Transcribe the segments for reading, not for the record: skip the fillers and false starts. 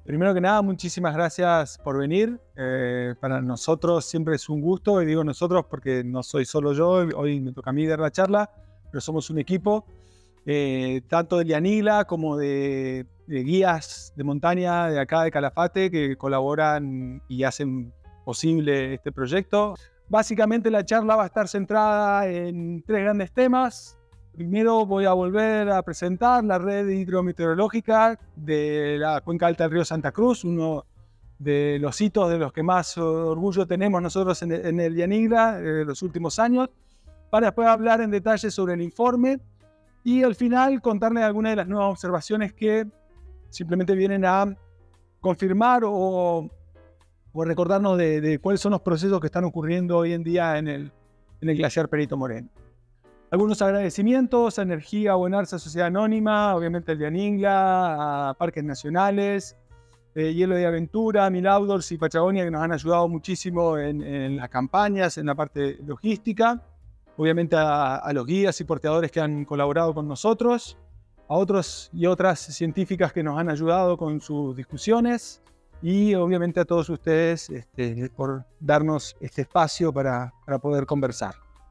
Primero que nada, muchísimas gracias por venir. Para nosotros siempre es un gusto, y digo nosotros porque no soy solo yo, hoy me toca a mí dar la charla, pero somos un equipo, tanto de Lianila como de guías de montaña de acá de Calafate que colaboran y hacen posible este proyecto. Básicamente la charla va a estar centrada en tres grandes temas. Primero voy a volver a presentar la red hidrometeorológica de la cuenca alta del río Santa Cruz, uno de los hitos de los que más orgullo tenemos nosotros en el Lianila en los últimos años, para después hablar en detalle sobre el informe y al final contarles algunas de las nuevas observaciones que simplemente vienen a confirmar o recordarnos de cuáles son los procesos que están ocurriendo hoy en día en el glaciar Perito Moreno. Algunos agradecimientos a Energía Buenarza Sociedad Anónima, obviamente el Lianila, a Parques Nacionales, Hielo de Aventura, Mil Outdoors y Patagonia, que nos han ayudado muchísimo en las campañas, en la parte logística. Obviamente a los guías y porteadores que han colaborado con nosotros, a otros y otras científicas que nos han ayudado con sus discusiones y obviamente a todos ustedes por darnos este espacio para poder conversar.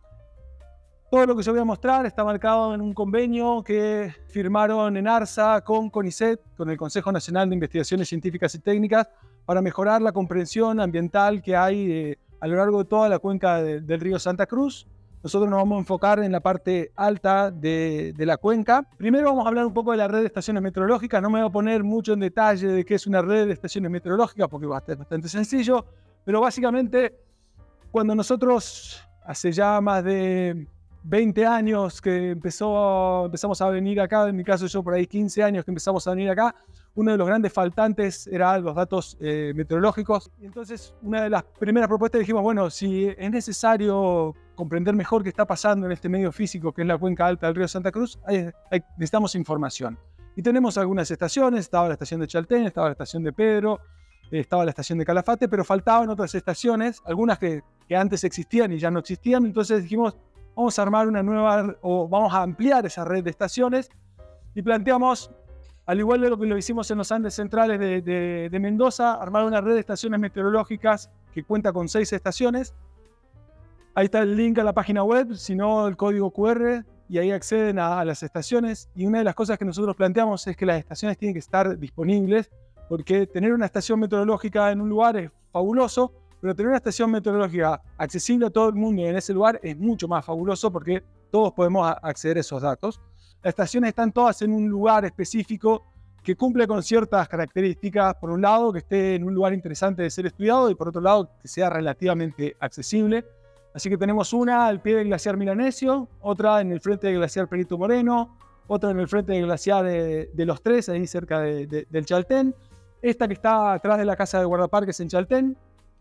Todo lo que yo voy a mostrar está marcado en un convenio que firmaron en ARSA con CONICET, con el Consejo Nacional de Investigaciones Científicas y Técnicas, para mejorar la comprensión ambiental que hay a lo largo de toda la cuenca del río Santa Cruz. Nosotros nos vamos a enfocar en la parte alta de la cuenca. Primero vamos a hablar un poco de la red de estaciones meteorológicas. No me voy a poner mucho en detalle de qué es una red de estaciones meteorológicas porque es bastante sencillo, pero básicamente cuando nosotros hace ya más de 20 años que empezamos a venir acá, en mi caso yo por ahí 15 años que empezamos a venir acá, uno de los grandes faltantes eran los datos meteorológicos. Y entonces una de las primeras propuestas dijimos, bueno, si es necesario comprender mejor qué está pasando en este medio físico que es la cuenca alta del río Santa Cruz, necesitamos información. Y tenemos algunas estaciones, estaba la estación de Chaltén, estaba la estación de Pedro, estaba la estación de Calafate, pero faltaban otras estaciones, algunas que antes existían y ya no existían. Entonces dijimos, vamos a armar una nueva, o vamos a ampliar esa red de estaciones y planteamos, al igual de lo que lo hicimos en los Andes centrales de Mendoza, armar una red de estaciones meteorológicas que cuenta con 6 estaciones. Ahí está el link a la página web, si no el código QR, y ahí acceden a las estaciones. Y una de las cosas que nosotros planteamos es que las estaciones tienen que estar disponibles, porque tener una estación meteorológica en un lugar es fabuloso, pero tener una estación meteorológica accesible a todo el mundo en ese lugar es mucho más fabuloso porque todos podemos acceder a esos datos. Las estaciones están todas en un lugar específico que cumple con ciertas características. Por un lado, que esté en un lugar interesante de ser estudiado y por otro lado, que sea relativamente accesible. Así que tenemos una al pie del glaciar Milanesio, otra en el frente del glaciar Perito Moreno, otra en el frente del glaciar de Los Tres, ahí cerca del Chaltén. Esta que está atrás de la casa de guardaparques en Chaltén.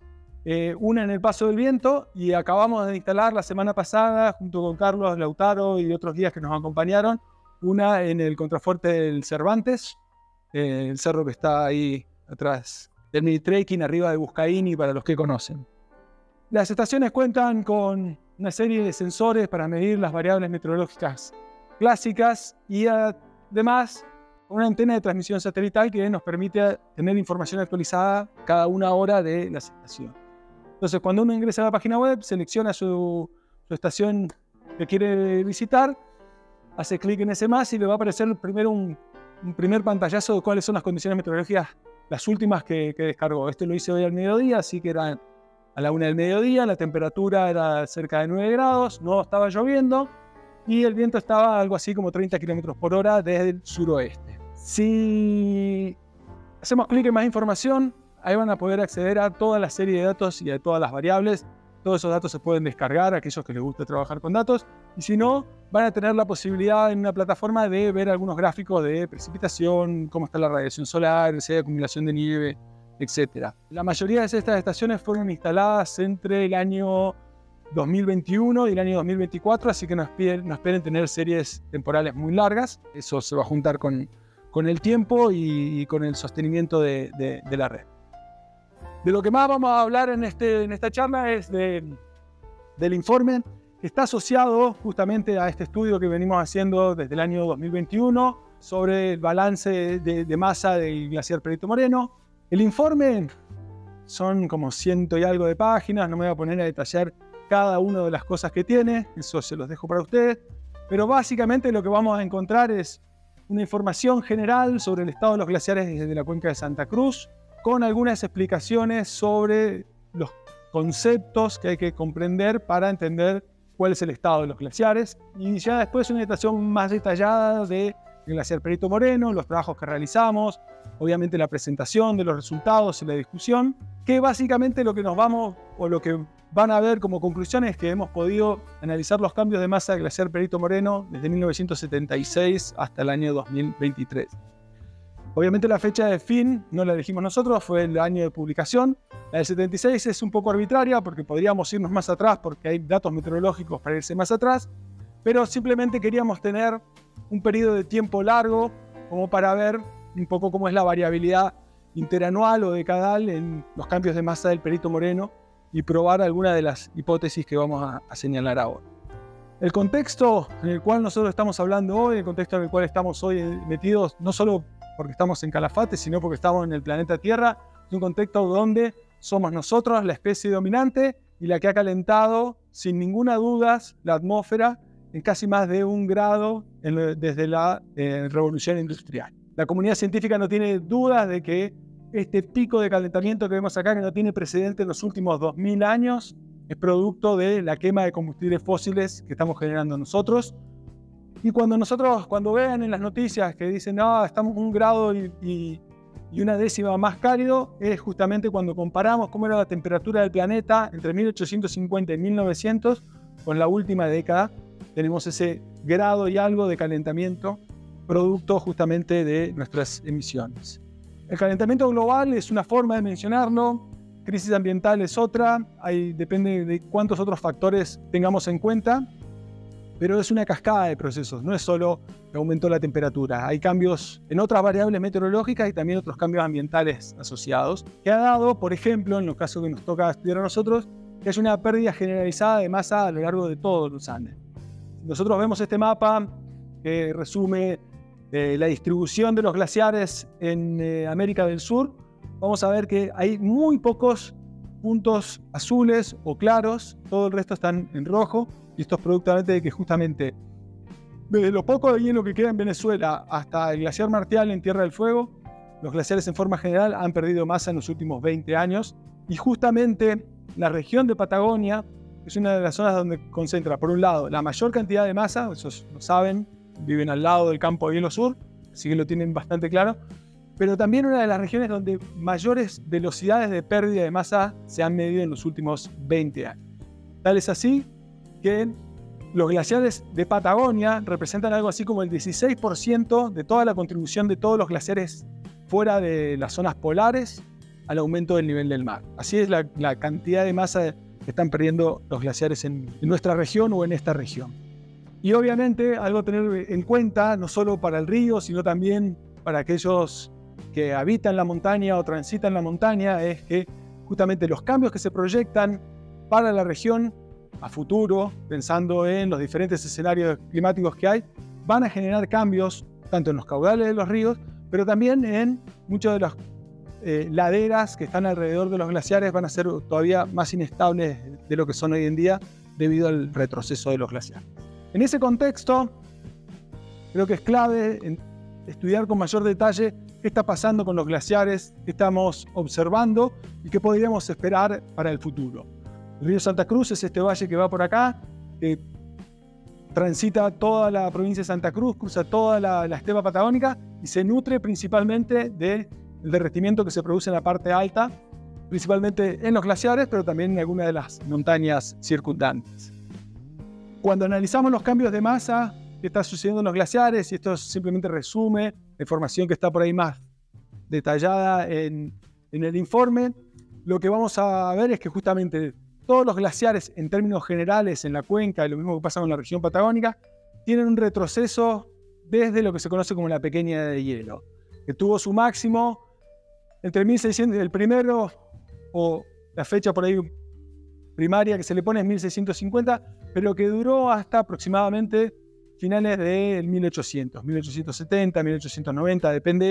Una en el Paso del Viento, y acabamos de instalar la semana pasada junto con Carlos Lautaro y otros guías que nos acompañaron, una en el contrafuerte del Cervantes, el cerro que está ahí atrás del mini trekking arriba de Buscaini para los que conocen. Las estaciones cuentan con una serie de sensores para medir las variables meteorológicas clásicas y además una antena de transmisión satelital que nos permite tener información actualizada cada una hora de las estaciones. Entonces, cuando uno ingresa a la página web, selecciona su estación que quiere visitar, hace clic en ese más y le va a aparecer primero un primer pantallazo de cuáles son las condiciones meteorológicas, las últimas que descargó. Este lo hice hoy al mediodía, así que era a la 1 del mediodía, la temperatura era cerca de 9 grados, no estaba lloviendo y el viento estaba algo así como 30 km por hora desde el suroeste. Si hacemos clic en más información, ahí van a poder acceder a toda la serie de datos y a todas las variables. Todos esos datos se pueden descargar a aquellos que les guste trabajar con datos. Y si no, van a tener la posibilidad en una plataforma de ver algunos gráficos de precipitación, cómo está la radiación solar, si hay acumulación de nieve, etc. La mayoría de estas estaciones fueron instaladas entre el año 2021 y el año 2024, así que no esperen tener series temporales muy largas. Eso se va a juntar con el tiempo y con el sostenimiento de la red. De lo que más vamos a hablar en esta charla es del informe que está asociado justamente a este estudio que venimos haciendo desde el año 2021 sobre el balance de masa del glaciar Perito Moreno. El informe son como 100 y algo de páginas, no me voy a poner a detallar cada una de las cosas que tiene, eso se los dejo para ustedes, pero básicamente lo que vamos a encontrar es una información general sobre el estado de los glaciares desde la cuenca de Santa Cruz, con algunas explicaciones sobre los conceptos que hay que comprender para entender cuál es el estado de los glaciares, y ya después una presentación más detallada del glaciar Perito Moreno, los trabajos que realizamos, obviamente la presentación de los resultados y la discusión, que básicamente lo que nos vamos, o lo que van a ver como conclusión es que hemos podido analizar los cambios de masa del glaciar Perito Moreno desde 1976 hasta el año 2023. Obviamente la fecha de fin no la elegimos nosotros, fue el año de publicación. La del 76 es un poco arbitraria porque podríamos irnos más atrás porque hay datos meteorológicos para irse más atrás, pero simplemente queríamos tener un periodo de tiempo largo como para ver un poco cómo es la variabilidad interanual o decadal en los cambios de masa del Perito Moreno y probar algunas de las hipótesis que vamos a señalar ahora. El contexto en el cual nosotros estamos hablando hoy, el contexto en el cual estamos hoy metidos, no solo porque estamos en Calafate, sino porque estamos en el planeta Tierra, es un contexto donde somos nosotros la especie dominante y la que ha calentado sin ninguna duda la atmósfera en casi más de 1 grado desde la revolución industrial. La comunidad científica no tiene dudas de que este pico de calentamiento que vemos acá, que no tiene precedente en los últimos 2000 años, es producto de la quema de combustibles fósiles que estamos generando nosotros. Y cuando vean en las noticias que dicen, no, estamos 1 grado y 1 décima más cálido, es justamente cuando comparamos cómo era la temperatura del planeta entre 1850 y 1900 con la última década. Tenemos ese grado y algo de calentamiento producto justamente de nuestras emisiones. El calentamiento global es una forma de mencionarlo, crisis ambiental es otra, depende de cuántos otros factores tengamos en cuenta, pero es una cascada de procesos, no es solo que aumentó la temperatura, hay cambios en otras variables meteorológicas y también otros cambios ambientales asociados, que ha dado, por ejemplo, en los casos que nos toca estudiar a nosotros, que hay una pérdida generalizada de masa a lo largo de todos los Andes. Nosotros vemos este mapa que resume la distribución de los glaciares en América del Sur. Vamos a ver que hay muy pocos puntos azules o claros, todo el resto están en rojo, y esto es producto de que justamente desde lo poco de hielo que queda en Venezuela hasta el glaciar Martial en Tierra del Fuego, los glaciares en forma general han perdido masa en los últimos 20 años, y justamente la región de Patagonia es una de las zonas donde concentra, por un lado, la mayor cantidad de masa, eso lo saben, viven al lado del campo de hielo sur, así que lo tienen bastante claro, pero también una de las regiones donde mayores velocidades de pérdida de masa se han medido en los últimos 20 años. Tal es así que los glaciares de Patagonia representan algo así como el 16% de toda la contribución de todos los glaciares fuera de las zonas polares al aumento del nivel del mar. Así es la cantidad de masa que están perdiendo los glaciares en nuestra región o en esta región. Y obviamente algo a tener en cuenta, no solo para el río, sino también para aquellos que habitan la montaña o transitan la montaña, es que justamente los cambios que se proyectan para la región a futuro, pensando en los diferentes escenarios climáticos que hay, van a generar cambios tanto en los caudales de los ríos, pero también en muchas de las laderas que están alrededor de los glaciares van a ser todavía más inestables de lo que son hoy en día debido al retroceso de los glaciares. En ese contexto, creo que es clave estudiar con mayor detalle qué está pasando con los glaciares, qué estamos observando y qué podríamos esperar para el futuro. El río Santa Cruz es este valle que va por acá, que transita toda la provincia de Santa Cruz, cruza toda la estepa patagónica y se nutre principalmente del derretimiento que se produce en la parte alta, principalmente en los glaciares, pero también en algunas de las montañas circundantes. Cuando analizamos los cambios de masa que está sucediendo en los glaciares, y esto simplemente resume la información que está por ahí más detallada en el informe, lo que vamos a ver es que justamente todos los glaciares en términos generales en la cuenca, y lo mismo que pasa con la región patagónica, tienen un retroceso desde lo que se conoce como la pequeña edad de hielo, que tuvo su máximo entre 1600, el primero, o la fecha por ahí primaria que se le pone es 1650, pero que duró hasta aproximadamente finales del 1800, 1870, 1890, depende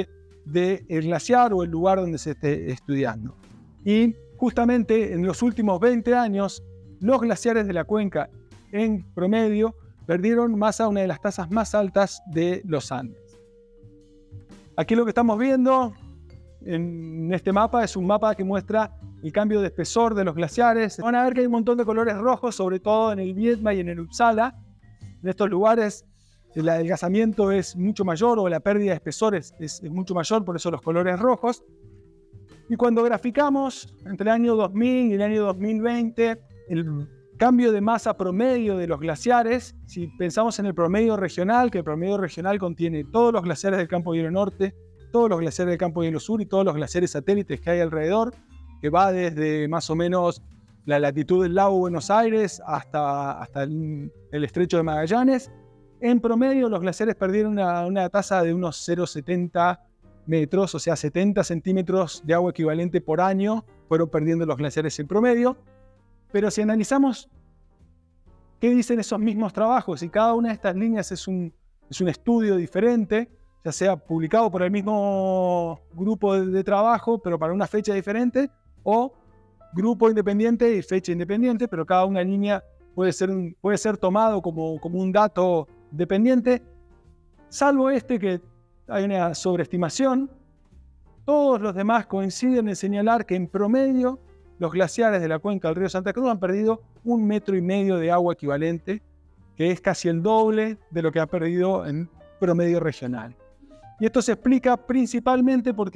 del glaciar o el lugar donde se esté estudiando. Y justamente en los últimos 20 años, los glaciares de la cuenca en promedio perdieron masa a una de las tasas más altas de los Andes. Aquí lo que estamos viendo en este mapa es un mapa que muestra el cambio de espesor de los glaciares. Van a ver que hay un montón de colores rojos, sobre todo en el Viedma y en el Uppsala. En estos lugares el adelgazamiento es mucho mayor o la pérdida de espesor es mucho mayor, por eso los colores rojos. Y cuando graficamos entre el año 2000 y el año 2020, el cambio de masa promedio de los glaciares, si pensamos en el promedio regional, que el promedio regional contiene todos los glaciares del campo de hielo norte, todos los glaciares del campo de hielo sur y todos los glaciares satélites que hay alrededor, que va desde más o menos la latitud del lago Buenos Aires hasta el estrecho de Magallanes. En promedio, los glaciares perdieron una tasa de unos 0,70 metros, o sea, 70 centímetros de agua equivalente por año, fueron perdiendo los glaciares en promedio. Pero si analizamos qué dicen esos mismos trabajos, y cada una de estas líneas es un estudio diferente, ya sea publicado por el mismo grupo de trabajo, pero para una fecha diferente, o grupo independiente y fecha independiente, pero cada una línea puede ser tomado como un dato dependiente, salvo este que hay una sobreestimación. Todos los demás coinciden en señalar que en promedio los glaciares de la cuenca del río Santa Cruz han perdido 1,5 metros de agua equivalente, que es casi el doble de lo que ha perdido en promedio regional. Y esto se explica principalmente por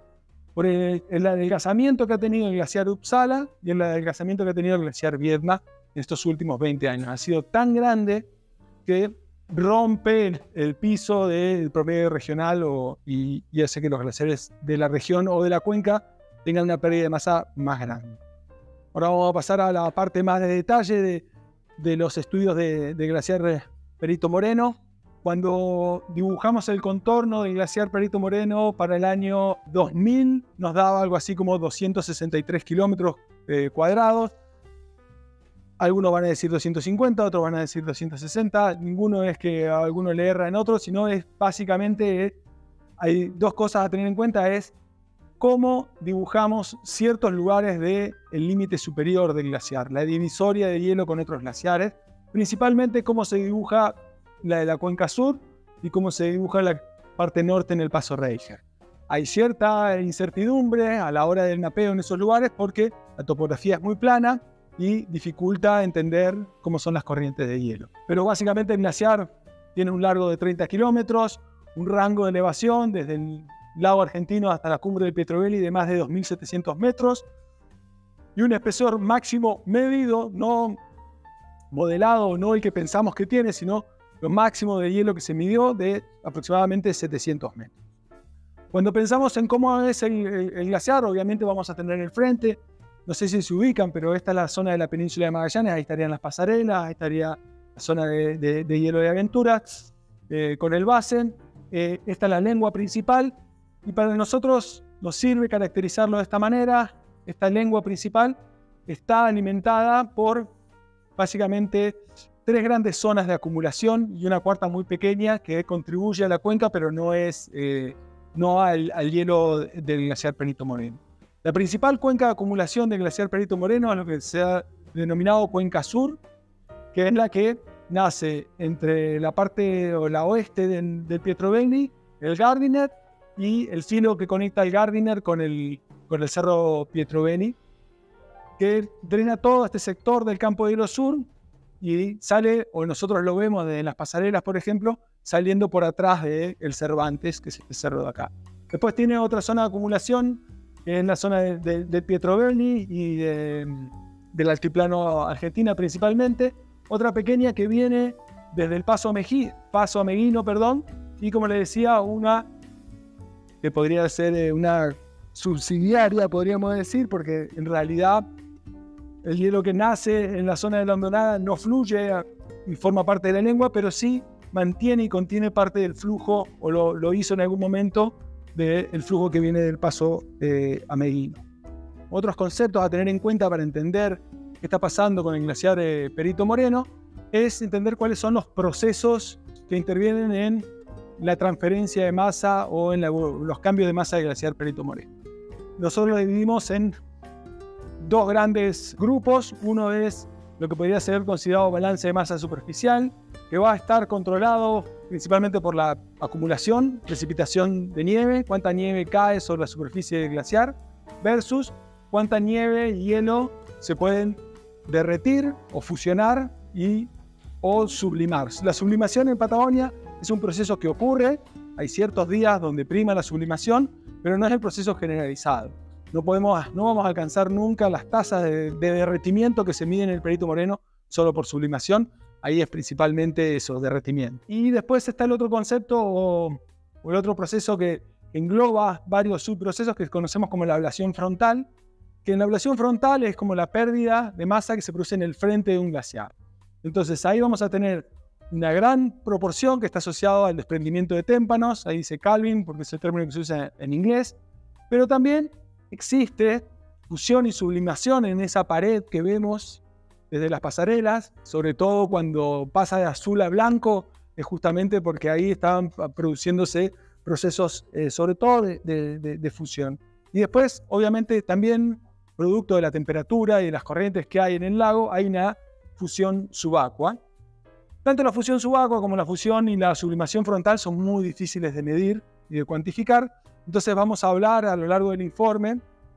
el adelgazamiento que ha tenido el glaciar Uppsala y el adelgazamiento que ha tenido el glaciar Viedma en estos últimos 20 años. Ha sido tan grande que rompe el piso del promedio regional y hace que los glaciares de la región o de la cuenca tengan una pérdida de masa más grande. Ahora vamos a pasar a la parte más de detalle de los estudios del glaciar Perito Moreno. Cuando dibujamos el contorno del glaciar Perito Moreno para el año 2000, nos daba algo así como 263 kilómetros cuadrados. Algunos van a decir 250, otros van a decir 260. Ninguno es que a alguno le erra en otro, sino es básicamente, hay dos cosas a tener en cuenta, es cómo dibujamos ciertos lugares del límite superior del glaciar, la divisoria de hielo con otros glaciares, principalmente cómo se dibuja la de la cuenca sur y cómo se dibuja la parte norte en el Paso Reiger. Hay cierta incertidumbre a la hora del mapeo en esos lugares porque la topografía es muy plana y dificulta entender cómo son las corrientes de hielo. Pero básicamente el glaciar tiene un largo de 30 kilómetros, un rango de elevación desde el lago argentino hasta la cumbre del Pietro Belli de más de 2.700 metros y un espesor máximo medido, no modelado, no el que pensamos que tiene, sino lo máximo de hielo que se midió de aproximadamente 700 metros. Cuando pensamos en cómo es el glaciar, obviamente vamos a tener el frente. No sé si se ubican, pero esta es la zona de la península de Magallanes. Ahí estarían las pasarelas, ahí estaría la zona de hielo de aventura con el Basen. Esta es la lengua principal y para nosotros nos sirve caracterizarlo de esta manera. Esta lengua principal está alimentada por básicamente 3 grandes zonas de acumulación y una cuarta muy pequeña que contribuye a la cuenca, pero no al hielo del glaciar Perito Moreno. La principal cuenca de acumulación del glaciar Perito Moreno es lo que se ha denominado cuenca sur, que es la que nace entre la parte o la oeste del Pietro Belli, el Gardiner, y el filo que conecta el Gardiner con el cerro Pietro Belli, que drena todo este sector del campo de hielo sur y sale, o nosotros lo vemos desde las pasarelas, por ejemplo, saliendo por atrás del Cervantes, que es este cerro de acá. Después tiene otra zona de acumulación, que es la zona del Pietro Belli y del altiplano Argentina principalmente. Otra pequeña que viene desde el Paso Ameguino, y como le decía, una que podría ser una subsidiaria, podríamos decir, porque en realidad el hielo que nace en la zona de la hondonada no fluye y forma parte de la lengua, pero sí mantiene y contiene parte del flujo, o lo hizo en algún momento, del flujo que viene del Paso Ameguino. Otros conceptos a tener en cuenta para entender qué está pasando con el glaciar Perito Moreno es entender cuáles son los procesos que intervienen en la transferencia de masa o en los cambios de masa del glaciar Perito Moreno. Nosotros lo dividimos en dos grandes grupos. Uno es lo que podría ser considerado balance de masa superficial, que va a estar controlado principalmente por la acumulación, precipitación de nieve, cuánta nieve cae sobre la superficie del glaciar, versus cuánta nieve y hielo se pueden derretir o fusionar o sublimar. La sublimación en Patagonia es un proceso que ocurre, hay ciertos días donde prima la sublimación, pero no es el proceso generalizado. No vamos a alcanzar nunca las tasas de derretimiento que se miden en el Perito Moreno solo por sublimación. Ahí es principalmente eso, derretimiento. Y después está el otro concepto o el otro proceso que engloba varios subprocesos que conocemos como la ablación frontal, que en la ablación frontal es como la pérdida de masa que se produce en el frente de un glaciar. Entonces ahí vamos a tener una gran proporción que está asociada al desprendimiento de témpanos, ahí dice calving porque es el término que se usa en inglés, pero también existe fusión y sublimación en esa pared que vemos desde las pasarelas, sobre todo cuando pasa de azul a blanco, es justamente porque ahí estaban produciéndose procesos sobre todo de fusión. Y después, obviamente, también producto de la temperatura y de las corrientes que hay en el lago, hay una fusión subacua. Tanto la fusión subacua como la fusión y la sublimación frontal son muy difíciles de medir y de cuantificar. Entonces vamos a hablar a lo largo del informe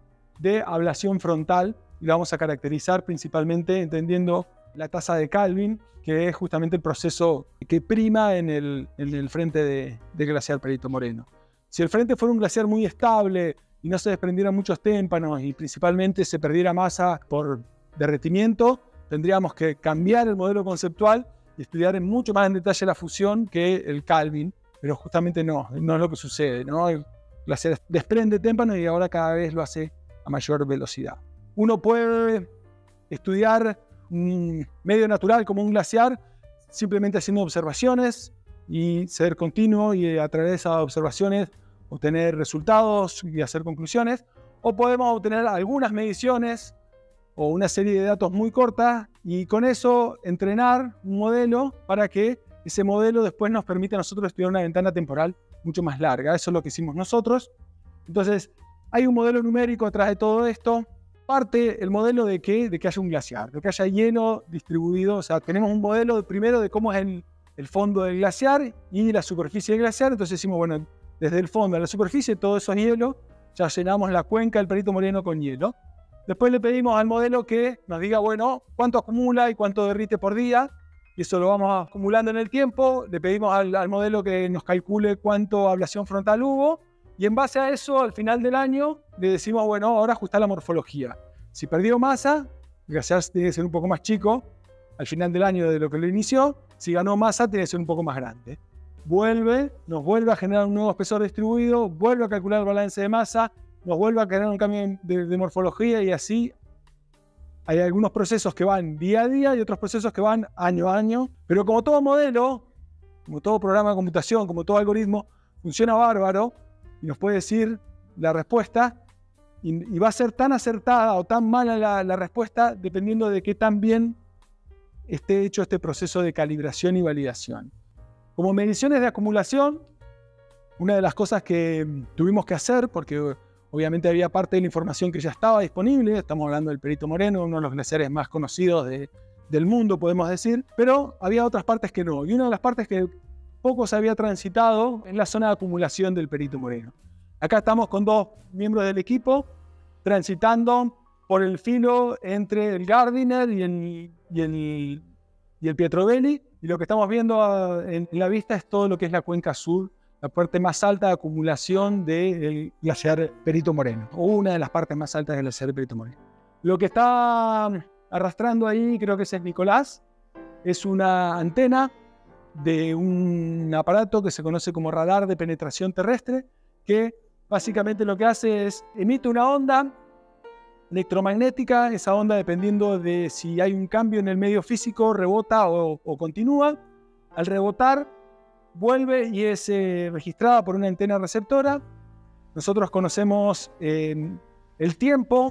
de ablación frontal y la vamos a caracterizar principalmente entendiendo la tasa de Calvin, que es justamente el proceso que prima en el frente de glaciar Perito Moreno. Si el frente fuera un glaciar muy estable y no se desprendieran muchos témpanos y principalmente se perdiera masa por derretimiento, tendríamos que cambiar el modelo conceptual y estudiar en mucho más en detalle la fusión que el Calvin, pero justamente no es lo que sucede, ¿no? El glaciar desprende témpanos y ahora cada vez lo hace a mayor velocidad. Uno puede estudiar un medio natural como un glaciar simplemente haciendo observaciones y ser continuo y a través de esas observaciones obtener resultados y hacer conclusiones, o podemos obtener algunas mediciones o una serie de datos muy cortas y con eso entrenar un modelo para que ese modelo después nos permita a nosotros estudiar una ventana temporal mucho más larga. Eso es lo que hicimos nosotros. Entonces, hay un modelo numérico atrás de todo esto. Parte el modelo de que haya un glaciar, de que haya hielo distribuido. O sea, tenemos un modelo primero de cómo es el fondo del glaciar y la superficie del glaciar. Entonces decimos, bueno, desde el fondo a la superficie, todo eso es hielo. Ya llenamos la cuenca del Perito Moreno con hielo. Después le pedimos al modelo que nos diga, bueno, cuánto acumula y cuánto derrite por día. Y eso lo vamos acumulando en el tiempo. Le pedimos al modelo que nos calcule cuánto ablación frontal hubo. Y en base a eso, al final del año, le decimos, bueno, ahora ajustar la morfología. Si perdió masa, el glaciar tiene que ser un poco más chico al final del año de lo que lo inició. Si ganó masa, tiene que ser un poco más grande. Nos vuelve a generar un nuevo espesor distribuido, vuelve a calcular el balance de masa, nos vuelve a generar un cambio de morfología y así hay algunos procesos que van día a día y otros procesos que van año a año. Pero como todo modelo, como todo programa de computación, como todo algoritmo, funciona bárbaro y nos puede decir la respuesta y va a ser tan acertada o tan mala la respuesta dependiendo de qué tan bien esté hecho este proceso de calibración y validación. Como mediciones de acumulación, una de las cosas que tuvimos que hacer, porque obviamente había parte de la información que ya estaba disponible, estamos hablando del Perito Moreno, uno de los glaciares más conocidos del mundo, podemos decir, pero había otras partes que no. Y una de las partes que poco se había transitado es la zona de acumulación del Perito Moreno. Acá estamos con dos miembros del equipo transitando por el filo entre el Gardiner y el Pietrobelli, y lo que estamos viendo en la vista es todo lo que es la cuenca sur, la parte más alta de acumulación del glaciar Perito Moreno, o una de las partes más altas del glaciar Perito Moreno. Lo que está arrastrando ahí, creo que ese es Nicolás, es una antena de un aparato que se conoce como radar de penetración terrestre, que básicamente lo que hace es emite una onda electromagnética. Esa onda, dependiendo de si hay un cambio en el medio físico, rebota o continúa. Al rebotar, vuelve y es registrada por una antena receptora. Nosotros conocemos el tiempo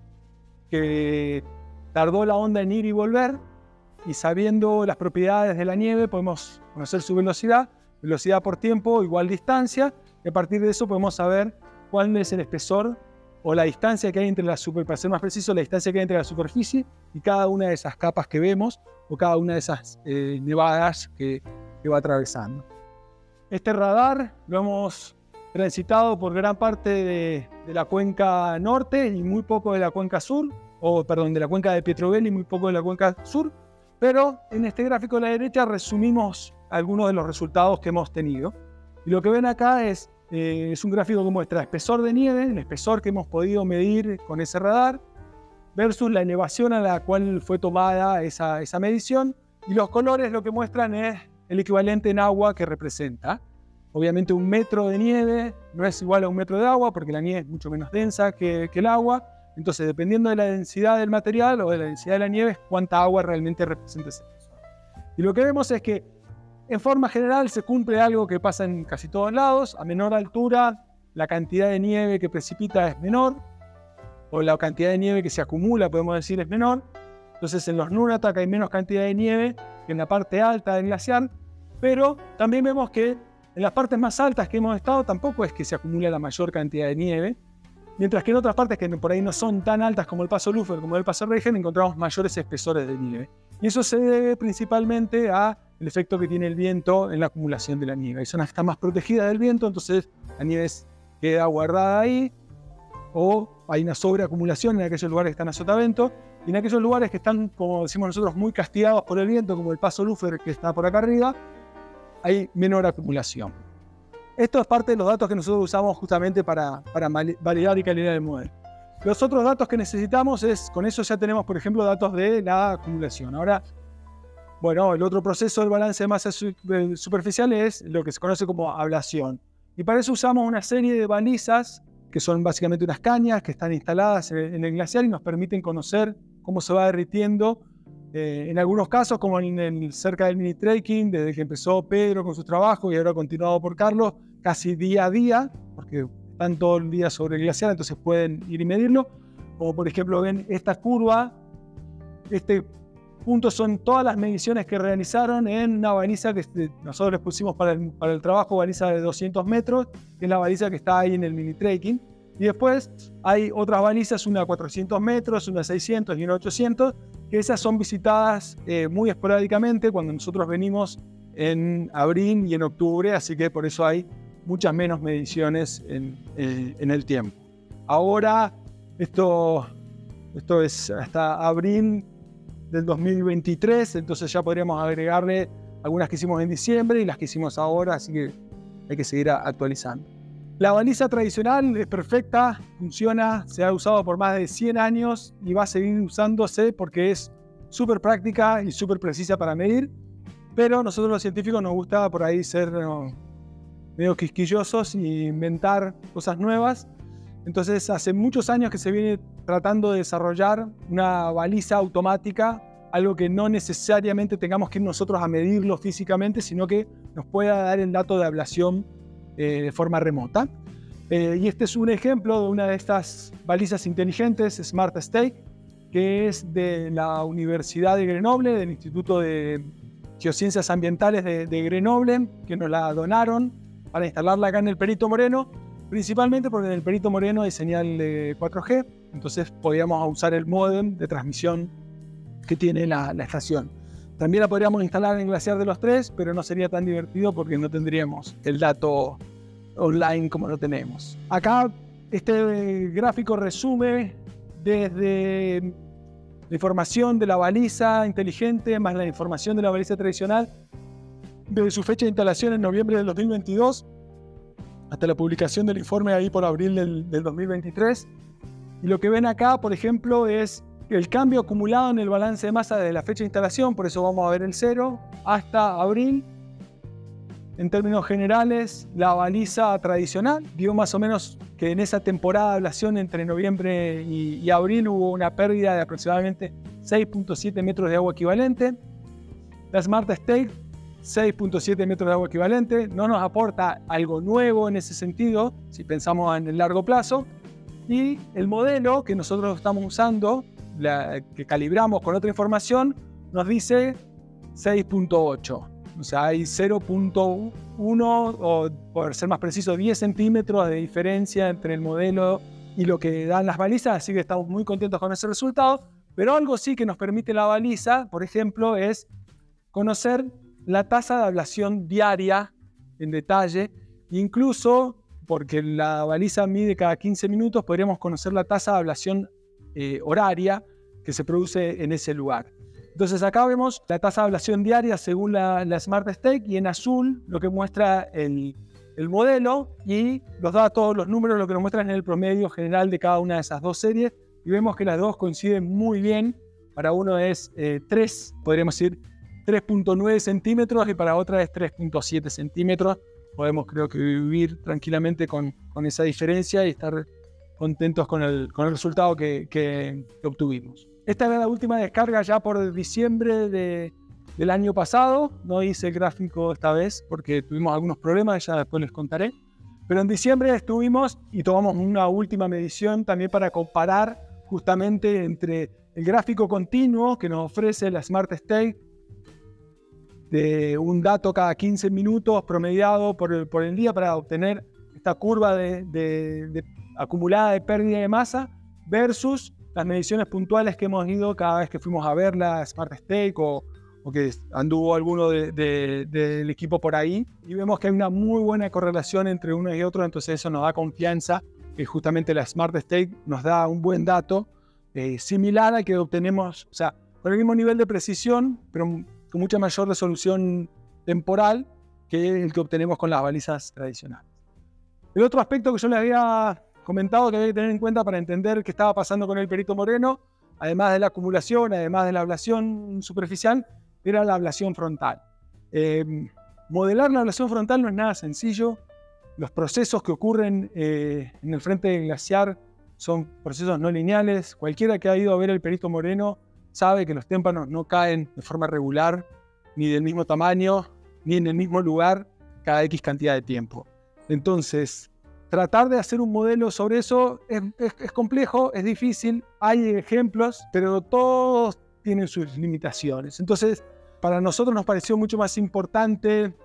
que tardó la onda en ir y volver, y sabiendo las propiedades de la nieve podemos conocer su velocidad. velocidad por tiempo igual distancia, y a partir de eso podemos saber cuál es el espesor o la distancia que hay entre la superficie, para ser más preciso, la distancia que hay entre la superficie y cada una de esas capas que vemos o cada una de esas nevadas que va atravesando. Este radar lo hemos transitado por gran parte de la cuenca norte y muy poco de la cuenca sur, de la cuenca de Pietrobel y muy poco de la cuenca sur, pero en este gráfico de la derecha resumimos algunos de los resultados que hemos tenido. Y lo que ven acá es un gráfico que muestra espesor de nieve, el espesor que hemos podido medir con ese radar, versus la elevación a la cual fue tomada esa medición, y los colores lo que muestran es el equivalente en agua que representa. Obviamente 1 metro de nieve no es igual a 1 metro de agua porque la nieve es mucho menos densa que el agua, entonces dependiendo de la densidad del material o de la densidad de la nieve es cuánta agua realmente representa ese espesor. Y lo que vemos es que en forma general se cumple algo que pasa en casi todos lados. A menor altura la cantidad de nieve que precipita es menor, o la cantidad de nieve que se acumula, podemos decir, es menor. Entonces en los Nunatak hay menos cantidad de nieve que en la parte alta del glaciar, pero también vemos que en las partes más altas que hemos estado tampoco es que se acumula la mayor cantidad de nieve, mientras que en otras partes que por ahí no son tan altas como el Paso Lüfer, como el Paso Regen, encontramos mayores espesores de nieve. Y eso se debe principalmente al efecto que tiene el viento en la acumulación de la nieve. Hay zonas que están más protegidas del viento, entonces la nieve queda guardada ahí, o hay una sobreacumulación en aquellos lugares que están a sotavento, y en aquellos lugares que están, como decimos nosotros, muy castigados por el viento, como el Paso Lüfer que está por acá arriba, hay menor acumulación. Esto es parte de los datos que nosotros usamos justamente para validar y calibrar el modelo. Los otros datos que necesitamos con eso ya tenemos, por ejemplo, datos de la acumulación. Ahora, bueno, el otro proceso del balance de masa superficial es lo que se conoce como ablación. Y para eso usamos una serie de balizas, que son básicamente unas cañas que están instaladas en el glaciar y nos permiten conocer cómo se va derritiendo. En algunos casos, como cerca del mini trekking, desde que empezó Pedro con su trabajo y ahora continuado por Carlos, casi día a día, porque están todo el día sobre el glaciar, entonces pueden ir y medirlo. Como por ejemplo ven esta curva, este punto son todas las mediciones que realizaron en una baliza que nosotros les pusimos para el trabajo, baliza de 200 metros, que es la baliza que está ahí en el mini trekking. Y después hay otras balizas, una a 400 metros, una a 600 y una a 800, que esas son visitadas muy esporádicamente cuando nosotros venimos en abril y en octubre, así que por eso hay muchas menos mediciones en el tiempo. Ahora, esto es hasta abril del 2023, entonces ya podríamos agregarle algunas que hicimos en diciembre y las que hicimos ahora, así que hay que seguir actualizando. La baliza tradicional es perfecta, funciona, se ha usado por más de 100 años y va a seguir usándose porque es súper práctica y súper precisa para medir, pero nosotros los científicos nos gusta por ahí ser medio quisquillosos e inventar cosas nuevas. Entonces hace muchos años que se viene tratando de desarrollar una baliza automática, algo que no necesariamente tengamos que ir nosotros a medirlo físicamente, sino que nos pueda dar el dato de ablación de forma remota. Y este es un ejemplo de una de estas balizas inteligentes, Smart Stake, que es de la Universidad de Grenoble, del Instituto de Geociencias Ambientales de Grenoble, que nos la donaron para instalarla acá en el Perito Moreno, principalmente porque en el Perito Moreno hay señal de 4G, entonces podíamos usar el módem de transmisión que tiene la estación. También la podríamos instalar en Glaciar de los Tres, pero no sería tan divertido porque no tendríamos el dato online como lo tenemos. Acá este gráfico resume desde la información de la baliza inteligente más la información de la baliza tradicional desde su fecha de instalación en noviembre del 2022 hasta la publicación del informe ahí por abril del 2023. Y lo que ven acá, por ejemplo, es el cambio acumulado en el balance de masa desde la fecha de instalación, por eso vamos a ver el 0, hasta abril. En términos generales, la baliza tradicional dio más o menos que en esa temporada de ablación entre noviembre y abril hubo una pérdida de aproximadamente 6.7 metros de agua equivalente. La Smart Stake, 6.7 metros de agua equivalente. No nos aporta algo nuevo en ese sentido, si pensamos en el largo plazo. Y el modelo que nosotros estamos usando, que calibramos con otra información, nos dice 6.8. O sea, hay 0.1 o por ser más preciso, 10 centímetros de diferencia entre el modelo y lo que dan las balizas, así que estamos muy contentos con ese resultado. Pero algo sí que nos permite la baliza, por ejemplo, es conocer la tasa de ablación diaria en detalle, incluso porque la baliza mide cada 15 minutos, podríamos conocer la tasa de ablación horaria que se produce en ese lugar. Entonces acá vemos la tasa de ablación diaria según la Smart Stake, y en azul lo que muestra el modelo, y los datos, los números, lo que nos muestran es el promedio general de cada una de esas dos series, y vemos que las dos coinciden muy bien. Para uno es 3, podríamos decir 3.9 centímetros, y para otra es 3.7 centímetros. Podemos, creo que, vivir tranquilamente con esa diferencia y estar contentos con el resultado que obtuvimos. Esta era la última descarga ya por diciembre del año pasado. No hice el gráfico esta vez porque tuvimos algunos problemas, ya después les contaré. Pero en diciembre estuvimos y tomamos una última medición también para comparar justamente entre el gráfico continuo que nos ofrece la Smart Stake, de un dato cada 15 minutos promediado por el día para obtener esta curva de acumulada de pérdida de masa, versus las mediciones puntuales que hemos ido cada vez que fuimos a ver la Smart Stake o que anduvo alguno del equipo por ahí, y vemos que hay una muy buena correlación entre uno y otro. Entonces eso nos da confianza que justamente la Smart Stake nos da un buen dato similar al que obtenemos, o sea, con el mismo nivel de precisión, pero con mucha mayor resolución temporal que el que obtenemos con las balizas tradicionales. El otro aspecto que yo les había comentado que había que tener en cuenta para entender qué estaba pasando con el Perito Moreno, además de la acumulación, además de la ablación superficial, era la ablación frontal. Modelar la ablación frontal no es nada sencillo. Los procesos que ocurren en el frente del glaciar son procesos no lineales. Cualquiera que ha ido a ver el Perito Moreno sabe que los témpanos no caen de forma regular, ni del mismo tamaño, ni en el mismo lugar cada X cantidad de tiempo. Entonces, tratar de hacer un modelo sobre eso es complejo, es difícil. Hay ejemplos, pero todos tienen sus limitaciones. Entonces, para nosotros nos pareció mucho más importante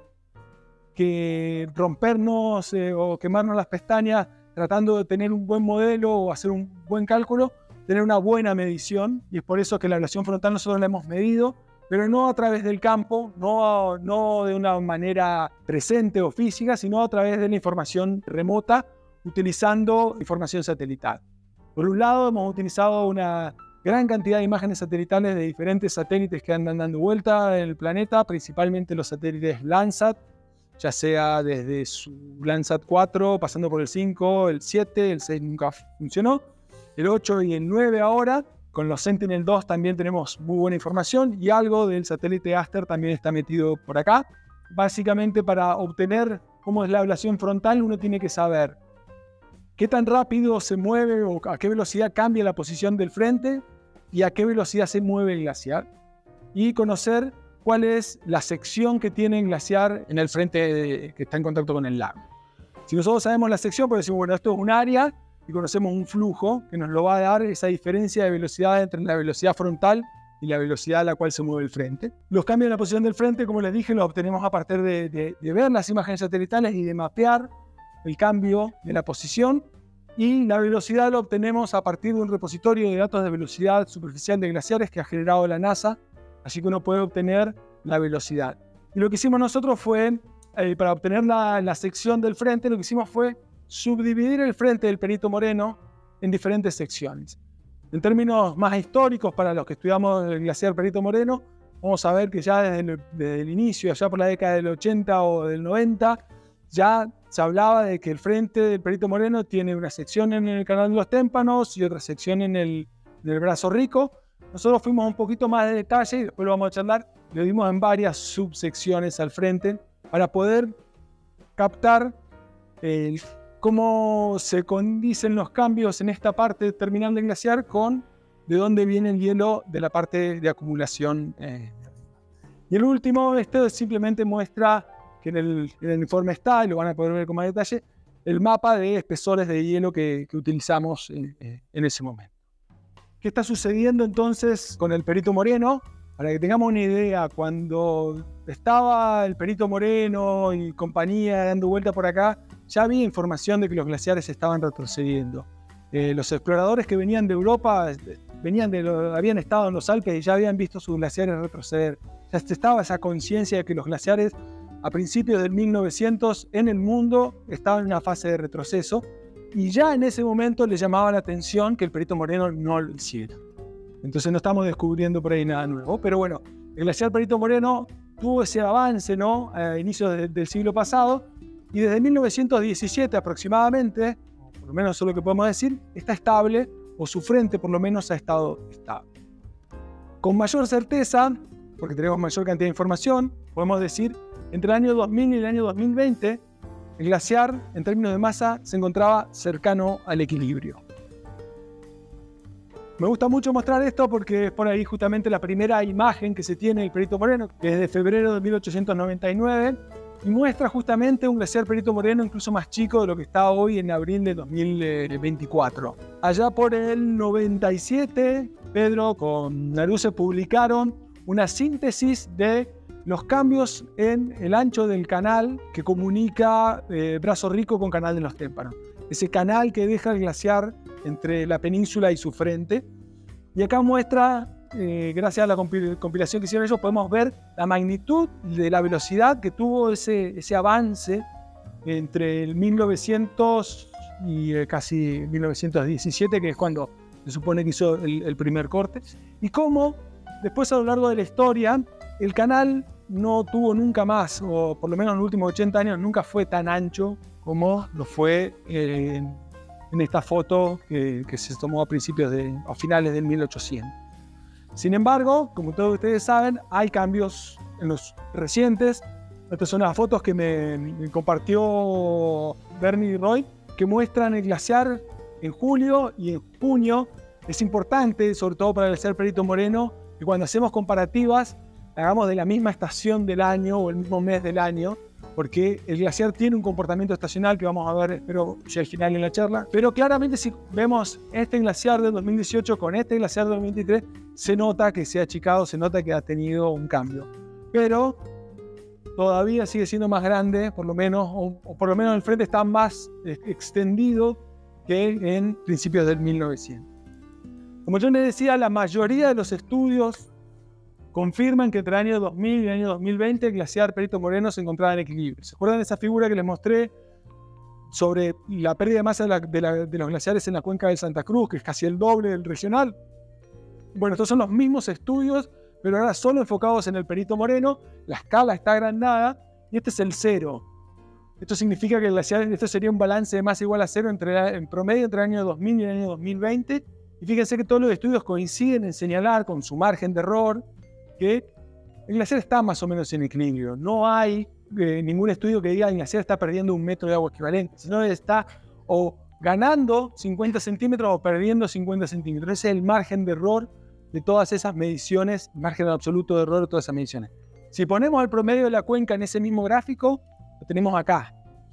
que rompernos o quemarnos las pestañas tratando de tener un buen modelo o hacer un buen cálculo, tener una buena medición, y es por eso que la ablación frontal nosotros la hemos medido, pero no a través del campo, no de una manera presente o física, sino a través de la información remota, utilizando información satelital. Por un lado, hemos utilizado una gran cantidad de imágenes satelitales de diferentes satélites que andan dando vuelta en el planeta, principalmente los satélites Landsat, ya sea desde su Landsat 4, pasando por el 5, el 7, el 6 nunca funcionó, el 8 y el 9 ahora. Con los Sentinel-2 también tenemos muy buena información, y algo del satélite Aster también está metido por acá. Básicamente, para obtener cómo es la ablación frontal, uno tiene que saber qué tan rápido se mueve o a qué velocidad cambia la posición del frente y a qué velocidad se mueve el glaciar, y conocer cuál es la sección que tiene el glaciar en el frente que está en contacto con el lago. Si nosotros sabemos la sección, pues decimos, bueno, esto es un área, y conocemos un flujo que nos lo va a dar esa diferencia de velocidad entre la velocidad frontal y la velocidad a la cual se mueve el frente. Los cambios en la posición del frente, como les dije, los obtenemos a partir de ver las imágenes satelitales y de mapear el cambio de la posición, y la velocidad la obtenemos a partir de un repositorio de datos de velocidad superficial de glaciares que ha generado la NASA, así que uno puede obtener la velocidad. Y lo que hicimos nosotros fue, para obtener la sección del frente, lo que hicimos fue subdividir el frente del Perito Moreno en diferentes secciones. En términos más históricos, para los que estudiamos el glaciar Perito Moreno, vamos a ver que ya desde el inicio, allá por la década del 80 o del 90, ya se hablaba de que el frente del Perito Moreno tiene una sección en el canal de los témpanos y otra sección en el brazo rico. Nosotros fuimos un poquito más de detalle, y después lo vamos a charlar, le dimos en varias subsecciones al frente para poder captar cómo se condicen los cambios en esta parte terminal del glaciar con de dónde viene el hielo de la parte de acumulación. Y el último, esto simplemente muestra que en el informe está, y lo van a poder ver con más detalle, el mapa de espesores de hielo que utilizamos en ese momento. ¿Qué está sucediendo entonces con el Perito Moreno? Para que tengamos una idea, cuando estaba el Perito Moreno y compañía dando vuelta por acá, ya había información de que los glaciares estaban retrocediendo. Los exploradores que venían de Europa habían estado en los Alpes y ya habían visto sus glaciares retroceder. Ya estaba esa conciencia de que los glaciares a principios del 1900 en el mundo estaban en una fase de retroceso, y ya en ese momento le llamaba la atención que el Perito Moreno no lo hiciera. Entonces no estamos descubriendo por ahí nada nuevo, pero bueno, el glaciar Perito Moreno tuvo ese avance, ¿no?, a inicios del siglo pasado, y desde 1917 aproximadamente, por lo menos eso es lo que podemos decir, está estable, o su frente por lo menos ha estado estable. Con mayor certeza, porque tenemos mayor cantidad de información, podemos decir, entre el año 2000 y el año 2020, el glaciar, en términos de masa, se encontraba cercano al equilibrio. Me gusta mucho mostrar esto porque es por ahí justamente la primera imagen que se tiene del Perito Moreno, que es de febrero de 1899, y muestra justamente un glaciar Perito Moreno incluso más chico de lo que está hoy en abril de 2024. Allá por el 97, Pedro con Naruse publicaron una síntesis de los cambios en el ancho del canal que comunica Brazo Rico con Canal de los Témpanos. Ese canal que deja el glaciar entre la península y su frente. Y acá muestra, gracias a la compilación que hicieron ellos, podemos ver la magnitud de la velocidad que tuvo ese avance entre el 1900 y casi 1917, que es cuando se supone que hizo el primer corte. Y cómo después, a lo largo de la historia, el canal no tuvo nunca más, o por lo menos en los últimos 80 años, nunca fue tan ancho como lo fue en esta foto que se tomó a finales del 1800. Sin embargo, como todos ustedes saben, hay cambios en los recientes. Estas son las fotos que me compartió Bernie Roy, que muestran el glaciar en julio y en junio. Es importante, sobre todo para el glaciar Perito Moreno, que cuando hacemos comparativas hagamos de la misma estación del año o el mismo mes del año, porque el glaciar tiene un comportamiento estacional que vamos a ver, espero, ya al final en la charla. Pero claramente si vemos este glaciar de 2018 con este glaciar de 2023, se nota que se ha achicado, se nota que ha tenido un cambio. Pero todavía sigue siendo más grande, por lo menos, o por lo menos el frente está más extendido que en principios del 1900. Como yo les decía, la mayoría de los estudios confirman que entre el año 2000 y el año 2020 el glaciar Perito Moreno se encontraba en equilibrio. ¿Se acuerdan de esa figura que les mostré sobre la pérdida de masa de los glaciares en la cuenca del Santa Cruz, que es casi el doble del regional? Bueno, estos son los mismos estudios, pero ahora solo enfocados en el Perito Moreno. La escala está agrandada y este es el cero. Esto significa que el glaciar, esto sería un balance de masa igual a cero en promedio entre el año 2000 y el año 2020. Y fíjense que todos los estudios coinciden en señalar, con su margen de error, que el glaciar está más o menos en equilibrio. No hay ningún estudio que diga que el glaciar está perdiendo 1 metro de agua equivalente, sino está o ganando 50 centímetros o perdiendo 50 centímetros. Ese es el margen de error de todas esas mediciones, margen absoluto de error de todas esas mediciones. Si ponemos el promedio de la cuenca en ese mismo gráfico, lo tenemos acá.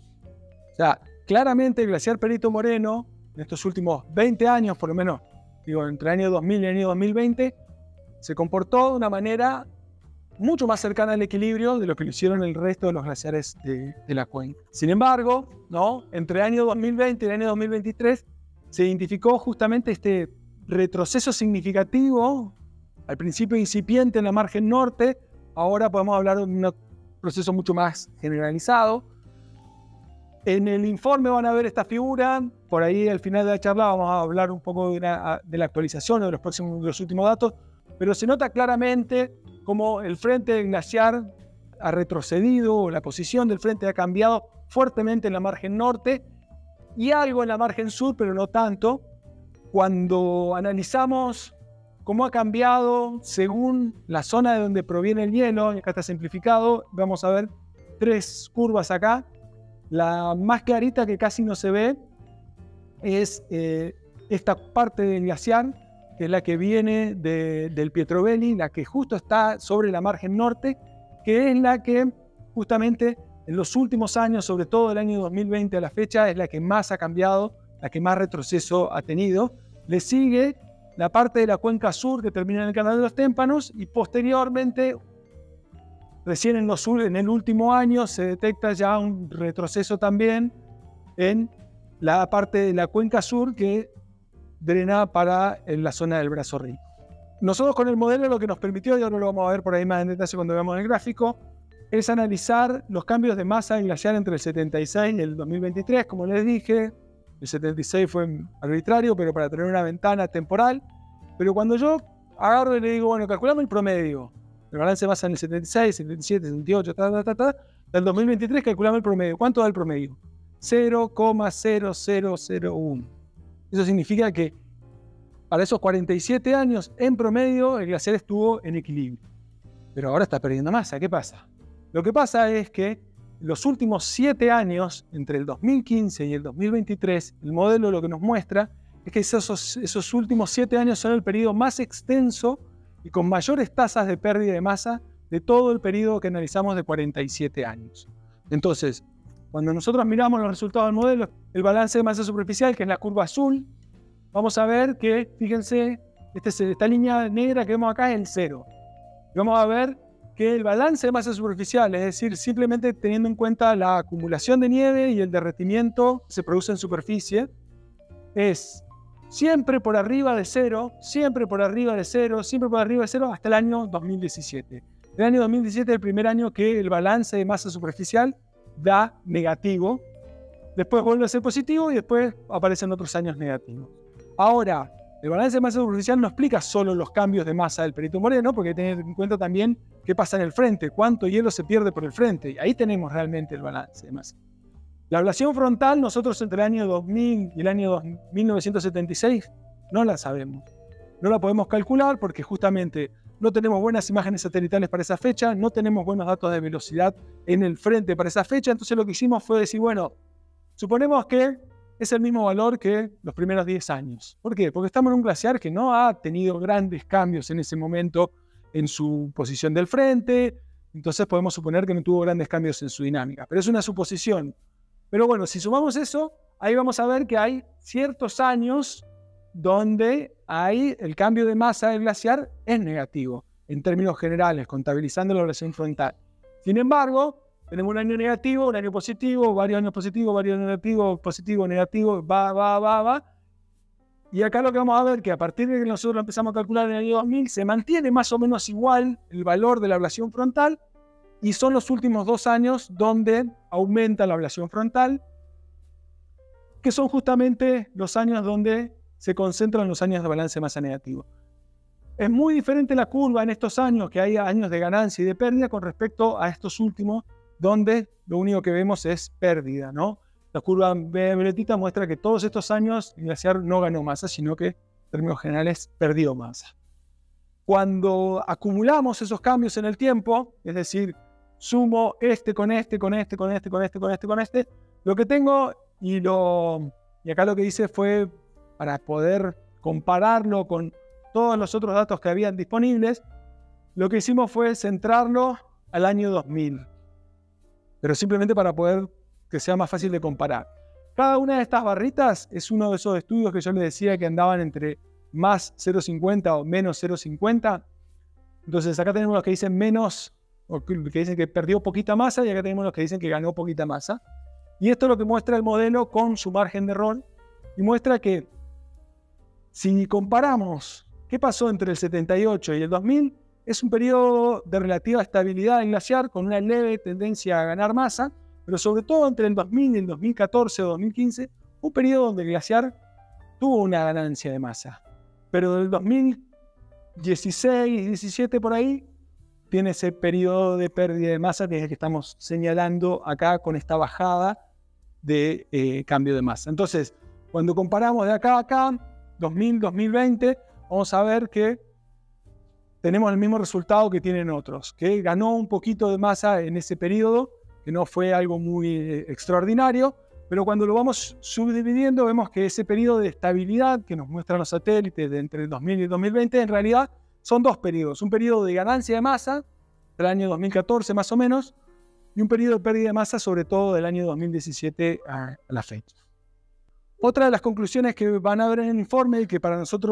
O sea, claramente el glaciar Perito Moreno, en estos últimos 20 años, por lo menos, digo, entre el año 2000 y el año 2020, se comportó de una manera mucho más cercana al equilibrio de lo que lo hicieron el resto de los glaciares de la cuenca. Sin embargo, ¿no?, entre el año 2020 y el año 2023 se identificó justamente este retroceso significativo, al principio incipiente en la margen norte. Ahora podemos hablar de un proceso mucho más generalizado. En el informe van a ver esta figura. Por ahí al final de la charla vamos a hablar un poco de la actualización de los últimos datos. Pero se nota claramente cómo el frente del glaciar ha retrocedido, o la posición del frente ha cambiado fuertemente en la margen norte y algo en la margen sur, pero no tanto. Cuando analizamos cómo ha cambiado según la zona de donde proviene el hielo, y acá está simplificado, vamos a ver 3 curvas acá. La más clarita, que casi no se ve, es esta parte del glaciar, que es la que viene del Pietro-Belli, la que justo está sobre la margen norte, que es la que justamente en los últimos años, sobre todo del año 2020 a la fecha, es la que más ha cambiado, la que más retroceso ha tenido. Le sigue la parte de la cuenca sur que termina en el canal de los témpanos, y posteriormente, recién en el último año, se detecta ya un retroceso también en la parte de la cuenca sur que drena para la zona del Brazo Rico. Nosotros con el modelo lo que nos permitió, y ahora lo vamos a ver por ahí más en detalle cuando veamos el gráfico, es analizar los cambios de masa glaciar entre el 76 y el 2023, como les dije. El 76 fue arbitrario, pero para tener una ventana temporal. Pero cuando yo agarro y le digo, bueno, calculamos el promedio, el balance de masa en el 76, 77, 78, del 2023 calculamos el promedio. ¿Cuánto da el promedio? 0,0001. Eso significa que para esos 47 años, en promedio, el glaciar estuvo en equilibrio. Pero ahora está perdiendo masa. ¿Qué pasa? Lo que pasa es que los últimos 7 años, entre el 2015 y el 2023, el modelo lo que nos muestra es que esos últimos 7 años son el periodo más extenso y con mayores tasas de pérdida de masa de todo el periodo que analizamos de 47 años. Entonces, cuando nosotros miramos los resultados del modelo, el balance de masa superficial, que es la curva azul, vamos a ver que, fíjense, esta línea negra que vemos acá es el 0. Y vamos a ver que el balance de masa superficial, es decir, simplemente teniendo en cuenta la acumulación de nieve y el derretimiento que se produce en superficie, es siempre por arriba de 0, siempre por arriba de 0, siempre por arriba de 0 hasta el año 2017. El año 2017 es el primer año que el balance de masa superficial da negativo, después vuelve a ser positivo y después aparecen otros años negativos. Ahora, el balance de masa superficial no explica solo los cambios de masa del Perito Moreno, porque hay que tener en cuenta también qué pasa en el frente, cuánto hielo se pierde por el frente, y ahí tenemos realmente el balance de masa. La ablación frontal, nosotros entre el año 2000 y el año 1976 no la sabemos. No la podemos calcular porque justamente no tenemos buenas imágenes satelitales para esa fecha, no tenemos buenos datos de velocidad en el frente para esa fecha, entonces lo que hicimos fue decir, bueno, suponemos que es el mismo valor que los primeros 10 años. ¿Por qué? Porque estamos en un glaciar que no ha tenido grandes cambios en ese momento en su posición del frente, entonces podemos suponer que no tuvo grandes cambios en su dinámica, pero es una suposición. Pero bueno, si sumamos eso, ahí vamos a ver que hay ciertos años donde el cambio de masa del glaciar es negativo, en términos generales, contabilizando la ablación frontal. Sin embargo, tenemos un año negativo, un año positivo, varios años positivos, varios años negativos, positivo, negativo, va. Y acá lo que vamos a ver es que a partir de que nosotros lo empezamos a calcular en el año 2000, se mantiene más o menos igual el valor de la ablación frontal, y son los últimos 2 años donde aumenta la ablación frontal, que son justamente los años donde se concentran los años de balance de masa negativo. Es muy diferente la curva en estos años, que hay años de ganancia y de pérdida, con respecto a estos últimos, donde lo único que vemos es pérdida, ¿no? La curva violetita muestra que todos estos años el glaciar no ganó masa, sino que en términos generales perdió masa. Cuando acumulamos esos cambios en el tiempo, es decir, sumo con este, lo que tengo, y acá lo que hice fue, para poder compararlo con todos los otros datos que habían disponibles, lo que hicimos fue centrarlo al año 2000. Pero simplemente para poder que sea más fácil de comparar. Cada una de estas barritas es uno de esos estudios que yo les decía que andaban entre más 0,50 o menos 0,50. Entonces acá tenemos los que dicen menos, o que dicen que perdió poquita masa, y acá tenemos los que dicen que ganó poquita masa. Y esto es lo que muestra el modelo con su margen de error, y muestra que si comparamos qué pasó entre el 78 y el 2000, es un periodo de relativa estabilidad del glaciar con una leve tendencia a ganar masa, pero sobre todo entre el 2000 y el 2014 o 2015, un periodo donde el glaciar tuvo una ganancia de masa. Pero del 2016 y 17 por ahí, tiene ese periodo de pérdida de masa, que es el que estamos señalando acá con esta bajada de cambio de masa. Entonces, cuando comparamos de acá a acá, 2000-2020, vamos a ver que tenemos el mismo resultado que tienen otros, que ganó un poquito de masa en ese periodo, que no fue algo muy extraordinario, pero cuando lo vamos subdividiendo vemos que ese periodo de estabilidad que nos muestran los satélites de entre el 2000 y el 2020, en realidad son 2 periodos, un periodo de ganancia de masa, del año 2014 más o menos, y un periodo de pérdida de masa, sobre todo del año 2017 a la fecha. Otra de las conclusiones que van a ver en el informe y que para nosotros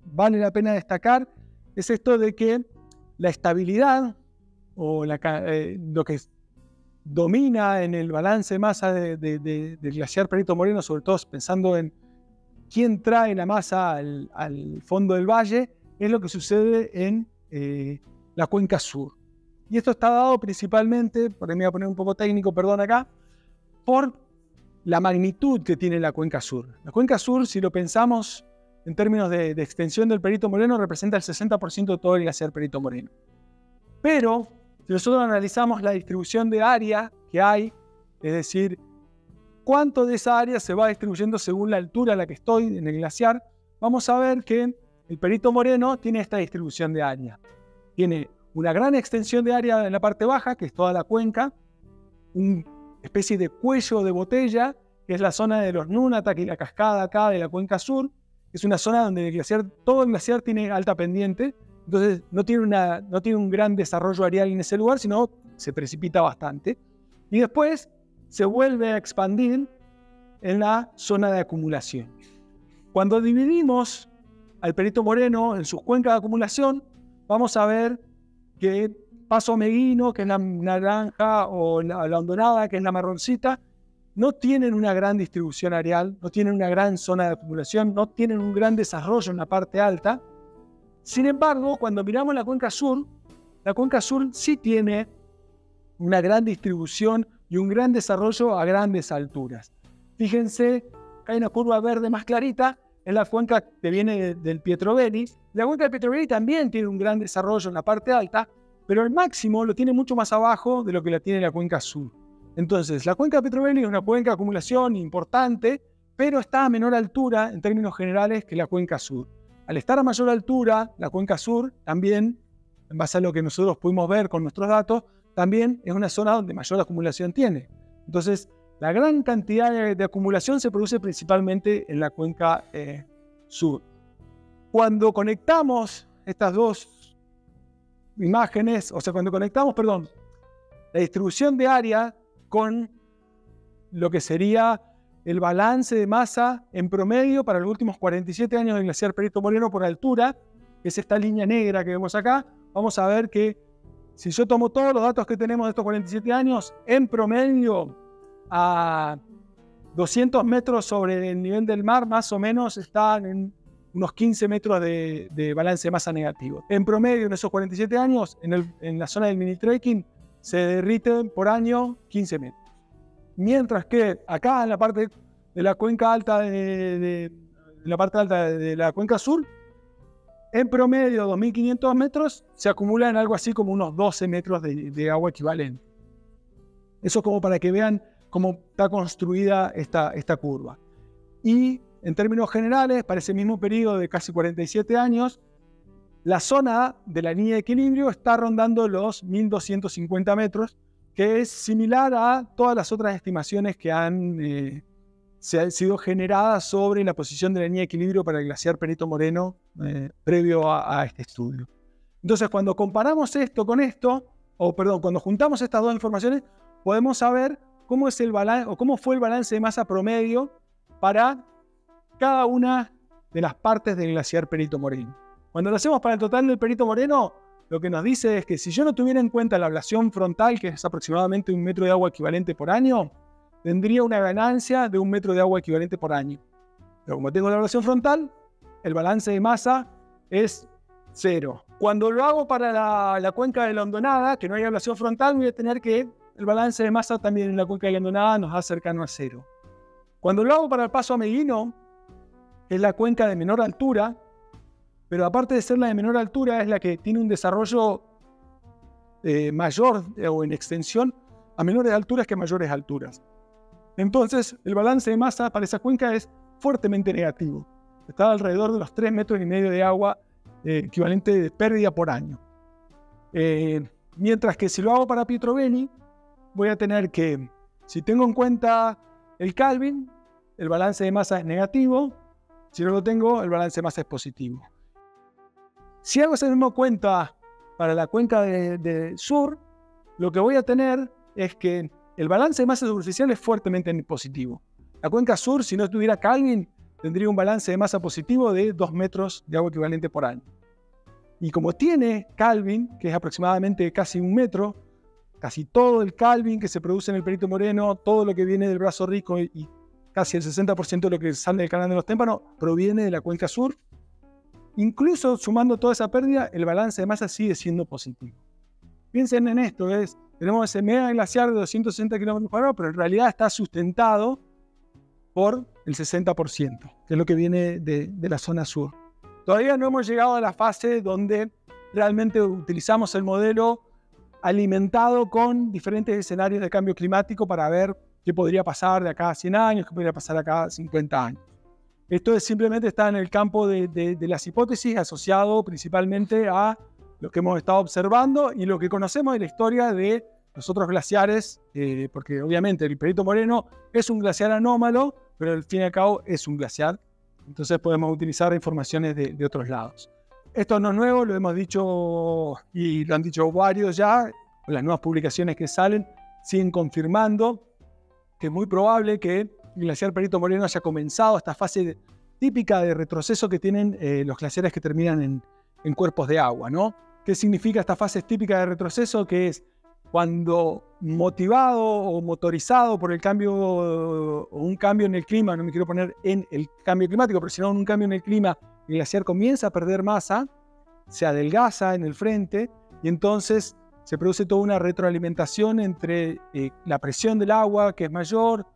vale la pena destacar es esto de que la estabilidad o lo que domina en el balance de masa del glaciar Perito Moreno, sobre todo pensando en quién trae la masa al fondo del valle, es lo que sucede en la cuenca sur. Y esto está dado principalmente, por ahí me voy a poner un poco técnico, perdón acá, por la magnitud que tiene la cuenca sur. La cuenca sur, si lo pensamos en términos de extensión del Perito Moreno, representa el 60% de todo el glaciar Perito Moreno. Pero, si nosotros analizamos la distribución de área que hay, es decir, cuánto de esa área se va distribuyendo según la altura a la que estoy en el glaciar, vamos a ver que el Perito Moreno tiene esta distribución de área. Tiene una gran extensión de área en la parte baja, que es toda la cuenca, una especie de cuello de botella, que es la zona de los Nunatak y la cascada acá de la cuenca sur. Es una zona donde todo el glaciar tiene alta pendiente, entonces no tiene un gran desarrollo areal en ese lugar, sino se precipita bastante. Y después se vuelve a expandir en la zona de acumulación. Cuando dividimos al Perito Moreno en sus cuencas de acumulación, vamos a ver que Paso Meguino, que es la naranja, o la hondonada, que es la marroncita, no tienen una gran distribución areal, no tienen una gran zona de acumulación, no tienen un gran desarrollo en la parte alta. Sin embargo, cuando miramos la cuenca sur sí tiene una gran distribución y un gran desarrollo a grandes alturas. Fíjense, hay una curva verde más clarita, es la cuenca que viene del Pietroveni. La cuenca del Pietroveni también tiene un gran desarrollo en la parte alta, pero el máximo lo tiene mucho más abajo de lo que la tiene la cuenca sur. Entonces, la cuenca de Pietroveni es una cuenca de acumulación importante, pero está a menor altura en términos generales que la cuenca sur. Al estar a mayor altura, la cuenca sur también, en base a lo que nosotros pudimos ver con nuestros datos, también es una zona donde mayor acumulación tiene. Entonces, la gran cantidad de acumulación se produce principalmente en la cuenca sur. Cuando conectamos estas dos imágenes, o sea, cuando conectamos, la distribución de área con lo que sería el balance de masa en promedio para los últimos 47 años del glaciar Perito Moreno por altura, que es esta línea negra que vemos acá, vamos a ver que si yo tomo todos los datos que tenemos de estos 47 años, en promedio a 200 metros sobre el nivel del mar, más o menos están en unos 15 metros de balance de masa negativo. En promedio, en esos 47 años, en la zona del mini trekking, se derriten por año 15 metros. Mientras que acá en la parte de la cuenca alta de la cuenca sur, en promedio 2.500 metros se acumula en algo así como unos 12 metros de agua equivalente. Eso como para que vean cómo está construida esta curva. Y en términos generales, para ese mismo periodo de casi 47 años, la zona de la línea de equilibrio está rondando los 1.250 metros, que es similar a todas las otras estimaciones que han sido generadas sobre la posición de la línea de equilibrio para el glaciar Perito Moreno previo a este estudio. Entonces, cuando comparamos esto con esto, cuando juntamos estas dos informaciones, podemos saber cómo es el balance o cómo fue el balance de masa promedio para cada una de las partes del glaciar Perito Moreno. Cuando lo hacemos para el total del Perito Moreno, lo que nos dice es que si yo no tuviera en cuenta la ablación frontal, que es aproximadamente 1 metro de agua equivalente por año, tendría una ganancia de 1 metro de agua equivalente por año. Pero como tengo la ablación frontal, el balance de masa es 0. Cuando lo hago para la cuenca de la hondonada, que no hay ablación frontal, voy a tener que el balance de masa también en la cuenca de la hondonada nos da cercano a 0. Cuando lo hago para el Paso Meguino, que es la cuenca de menor altura, pero aparte de ser la de menor altura, es la que tiene un desarrollo mayor o en extensión a menores alturas que a mayores alturas. Entonces, el balance de masa para esa cuenca es fuertemente negativo. Está alrededor de los 3,5 metros de agua equivalente de pérdida por año. Mientras que si lo hago para Pietroveni, voy a tener que, si tengo en cuenta el Calvin, el balance de masa es negativo. Si no lo tengo, el balance de masa es positivo. Si hago esa misma cuenta para la cuenca de sur, lo que voy a tener es que el balance de masa superficial es fuertemente positivo. La cuenca sur, si no tuviera Calvin, tendría un balance de masa positivo de 2 metros de agua equivalente por año. Y como tiene calvin, que es aproximadamente casi 1 metro, casi todo el calvin que se produce en el Perito Moreno, todo lo que viene del Brazo Rico y casi el 60% de lo que sale del Canal de los Témpanos proviene de la cuenca sur. Incluso sumando toda esa pérdida, el balance de masa sigue siendo positivo. Piensen en esto, tenemos ese mega glaciar de 260 km por hora, pero en realidad está sustentado por el 60%, que es lo que viene de la zona sur. Todavía no hemos llegado a la fase donde realmente utilizamos el modelo alimentado con diferentes escenarios de cambio climático para ver qué podría pasar de acá a 100 años, qué podría pasar de acá a 50 años. Esto simplemente está en el campo de las hipótesis, asociado principalmente a lo que hemos estado observando y lo que conocemos de la historia de los otros glaciares, porque obviamente el Perito Moreno es un glaciar anómalo, pero al fin y al cabo es un glaciar. Entonces podemos utilizar informaciones de otros lados. Esto no es nuevo, lo hemos dicho y lo han dicho varios ya. Las nuevas publicaciones que salen siguen confirmando que es muy probable que el glaciar Perito Moreno haya comenzado esta fase típica de retroceso que tienen los glaciares que terminan en cuerpos de agua, ¿no? ¿Qué significa esta fase típica de retroceso? Que es cuando motivado o motorizado por el cambio o un cambio en el clima, no me quiero poner en el cambio climático, pero sino en un cambio en el clima, el glaciar comienza a perder masa, se adelgaza en el frente y entonces se produce toda una retroalimentación entre la presión del agua, que es mayor,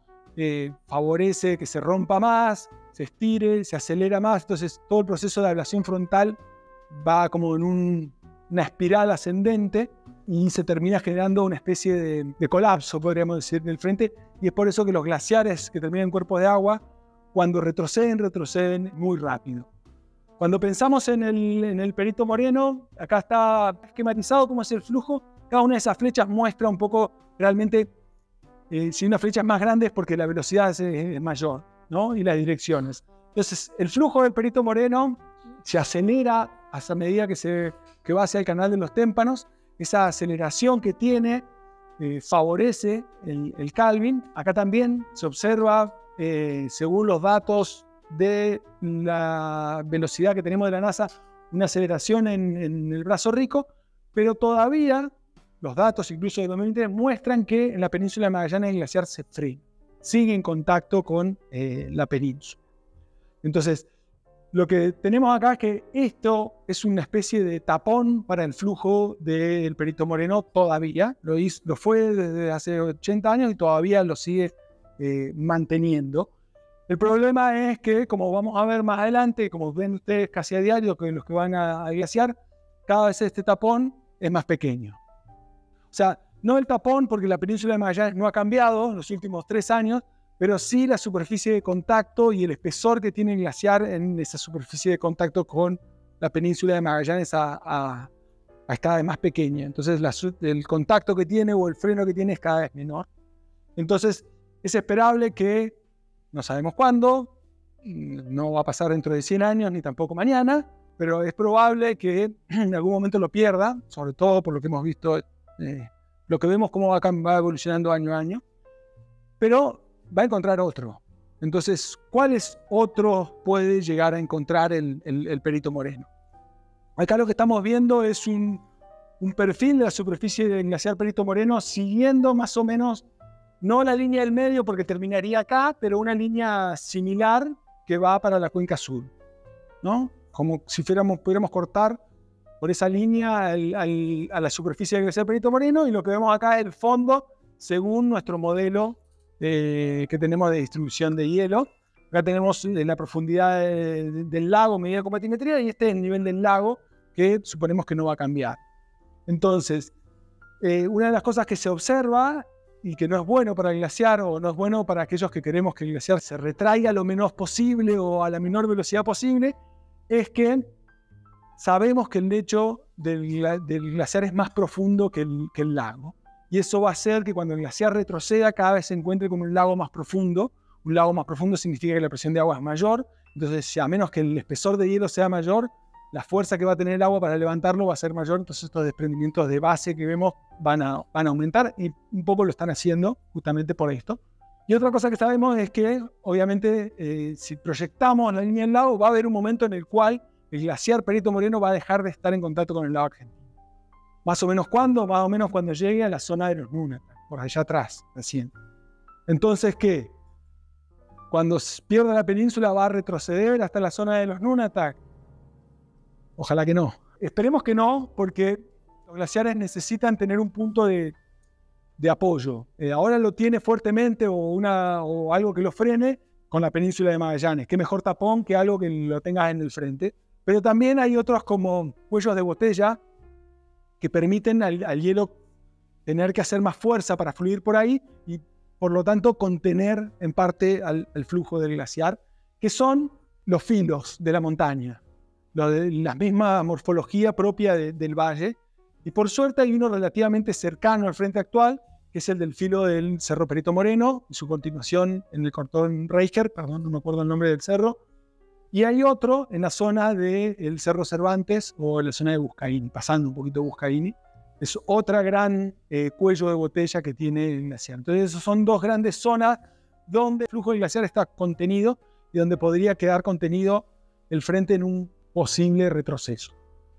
favorece que se rompa más, se estire, se acelera más, entonces todo el proceso de ablación frontal va como en una espiral ascendente y se termina generando una especie de colapso, podríamos decir, en el frente, y es por eso que los glaciares que terminan en cuerpos de agua, cuando retroceden muy rápido. Cuando pensamos en el Perito Moreno, acá está esquematizado cómo es el flujo. Cada una de esas flechas muestra un poco realmente, si una flecha es más grande es porque la velocidad es mayor, ¿no? Y las direcciones. Entonces, el flujo del Perito Moreno se acelera a medida que va hacia el Canal de los Témpanos. Esa aceleración que tiene favorece el calvin. Acá también se observa, según los datos de la velocidad que tenemos de la NASA, una aceleración en el Brazo Rico, pero todavía los datos, incluso de 2023, muestran que en la península de Magallanes el glaciar se frena, sigue en contacto con la península. Entonces, lo que tenemos acá es que esto es una especie de tapón para el flujo del Perito Moreno todavía. Lo fue desde hace 80 años y todavía lo sigue manteniendo. El problema es que, como vamos a ver más adelante, como ven ustedes casi a diario, que los que van a glaciar, cada vez este tapón es más pequeño. O sea, no el tapón, porque la península de Magallanes no ha cambiado en los últimos 3 años, pero sí la superficie de contacto y el espesor que tiene el glaciar en esa superficie de contacto con la península de Magallanes a cada vez más pequeña. Entonces el contacto que tiene o el freno que tiene es cada vez menor. Entonces es esperable que, no sabemos cuándo, no va a pasar dentro de 100 años ni tampoco mañana, pero es probable que en algún momento lo pierda, sobre todo por lo que hemos visto, lo que vemos cómo va evolucionando año a año, pero va a encontrar otro. Entonces, ¿cuáles otros puede llegar a encontrar el Perito Moreno? Acá lo que estamos viendo es un perfil de la superficie del glaciar Perito Moreno siguiendo más o menos, no la línea del medio porque terminaría acá, pero una línea similar que va para la cuenca sur, ¿no? Como si pudiéramos cortar por esa línea a la superficie del glaciar Perito Moreno, y lo que vemos acá es el fondo según nuestro modelo que tenemos de distribución de hielo. Acá tenemos la profundidad del lago medida con batimetría, y este es el nivel del lago que suponemos que no va a cambiar. Entonces, una de las cosas que se observa y que no es bueno para el glaciar, o no es bueno para aquellos que queremos que el glaciar se retraiga lo menos posible o a la menor velocidad posible, es que sabemos que el lecho del glaciar es más profundo que el lago. Y eso va a hacer que cuando el glaciar retroceda cada vez se encuentre con un lago más profundo. Un lago más profundo significa que la presión de agua es mayor. Entonces, a menos que el espesor de hielo sea mayor, la fuerza que va a tener el agua para levantarlo va a ser mayor. Entonces estos desprendimientos de base que vemos van a aumentar, y un poco lo están haciendo justamente por esto. Y otra cosa que sabemos es que, obviamente, si proyectamos la línea del lago, va a haber un momento en el cual el glaciar Perito Moreno va a dejar de estar en contacto con el lago argentino. Más o menos cuando llegue a la zona de los Nunatak, por allá atrás, recién. Entonces, ¿qué? Cuando pierda la península, ¿va a retroceder hasta la zona de los Nunatak? Ojalá que no. Esperemos que no, porque los glaciares necesitan tener un punto de apoyo. Ahora lo tiene fuertemente o algo que lo frene con la península de Magallanes. Qué mejor tapón que algo que lo tengas en el frente. Pero también hay otros como cuellos de botella que permiten al hielo tener que hacer más fuerza para fluir por ahí y por lo tanto contener en parte al flujo del glaciar, que son los filos de la montaña, la misma morfología propia del valle. Y por suerte hay uno relativamente cercano al frente actual, que es el del filo del Cerro Perito Moreno, y su continuación en el cordón Reicher, perdón, no me acuerdo el nombre del cerro, y hay otro en la zona del Cerro Cervantes o en la zona de Buscaini, pasando un poquito de Buscaini. Es otra gran cuello de botella que tiene el glaciar. Entonces, esas son dos grandes zonas donde el flujo del glaciar está contenido y donde podría quedar contenido el frente en un posible retroceso.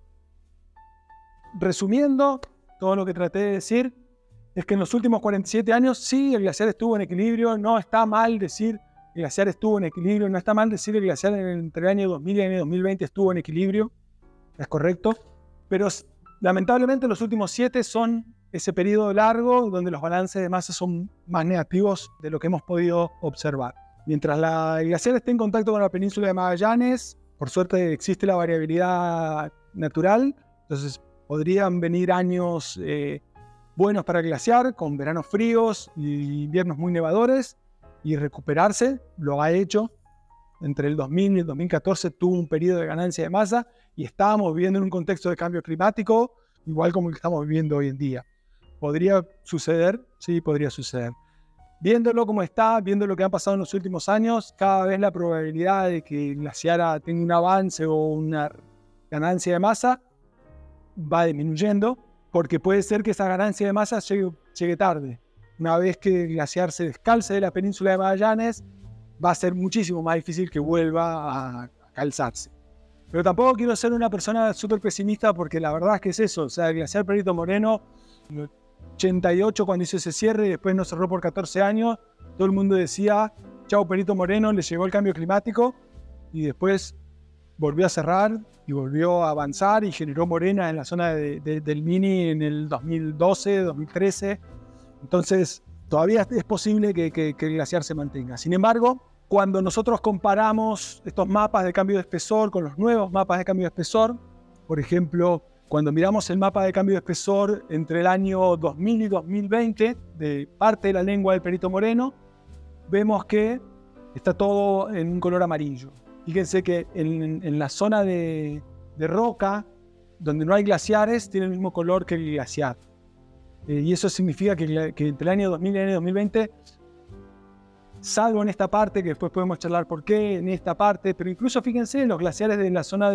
Resumiendo, todo lo que traté de decir es que en los últimos 47 años sí, el glaciar estuvo en equilibrio. No está mal decir el glaciar estuvo en equilibrio, no está mal decir el glaciar entre el año 2000 y el año 2020 estuvo en equilibrio, es correcto, pero lamentablemente los últimos 7 son ese periodo largo donde los balances de masa son más negativos de lo que hemos podido observar. Mientras el glaciar esté en contacto con la península de Magallanes, por suerte existe la variabilidad natural, entonces podrían venir años buenos para el glaciar, con veranos fríos y inviernos muy nevadores, y recuperarse. Lo ha hecho. Entre el 2000 y el 2014 tuvo un periodo de ganancia de masa y estábamos viviendo en un contexto de cambio climático igual como el que estamos viviendo hoy en día. ¿Podría suceder? Sí, podría suceder. Viéndolo como está, viendo lo que ha pasado en los últimos años, cada vez la probabilidad de que el glaciar tenga un avance o una ganancia de masa va disminuyendo, porque puede ser que esa ganancia de masa llegue tarde. Una vez que el glaciar se descalce de la península de Magallanes, va a ser muchísimo más difícil que vuelva a calzarse. Pero tampoco quiero ser una persona súper pesimista, porque la verdad es que es eso. O sea, el glaciar Perito Moreno, en el 88 cuando hizo ese cierre y después no cerró por 14 años, todo el mundo decía, chao Perito Moreno, le llegó el cambio climático, y después volvió a cerrar y volvió a avanzar y generó morena en la zona del Mini en el 2012, 2013. Entonces, todavía es posible que el glaciar se mantenga. Sin embargo, cuando nosotros comparamos estos mapas de cambio de espesor con los nuevos mapas de cambio de espesor, por ejemplo, cuando miramos el mapa de cambio de espesor entre el año 2000 y 2020, de parte de la lengua del Perito Moreno, vemos que está todo en un color amarillo. Fíjense que en la zona de roca, donde no hay glaciares, tiene el mismo color que el glaciar. Y eso significa que entre el año 2000 y el año 2020, salvo en esta parte, que después podemos charlar por qué, en esta parte, pero incluso fíjense, los glaciares de la zona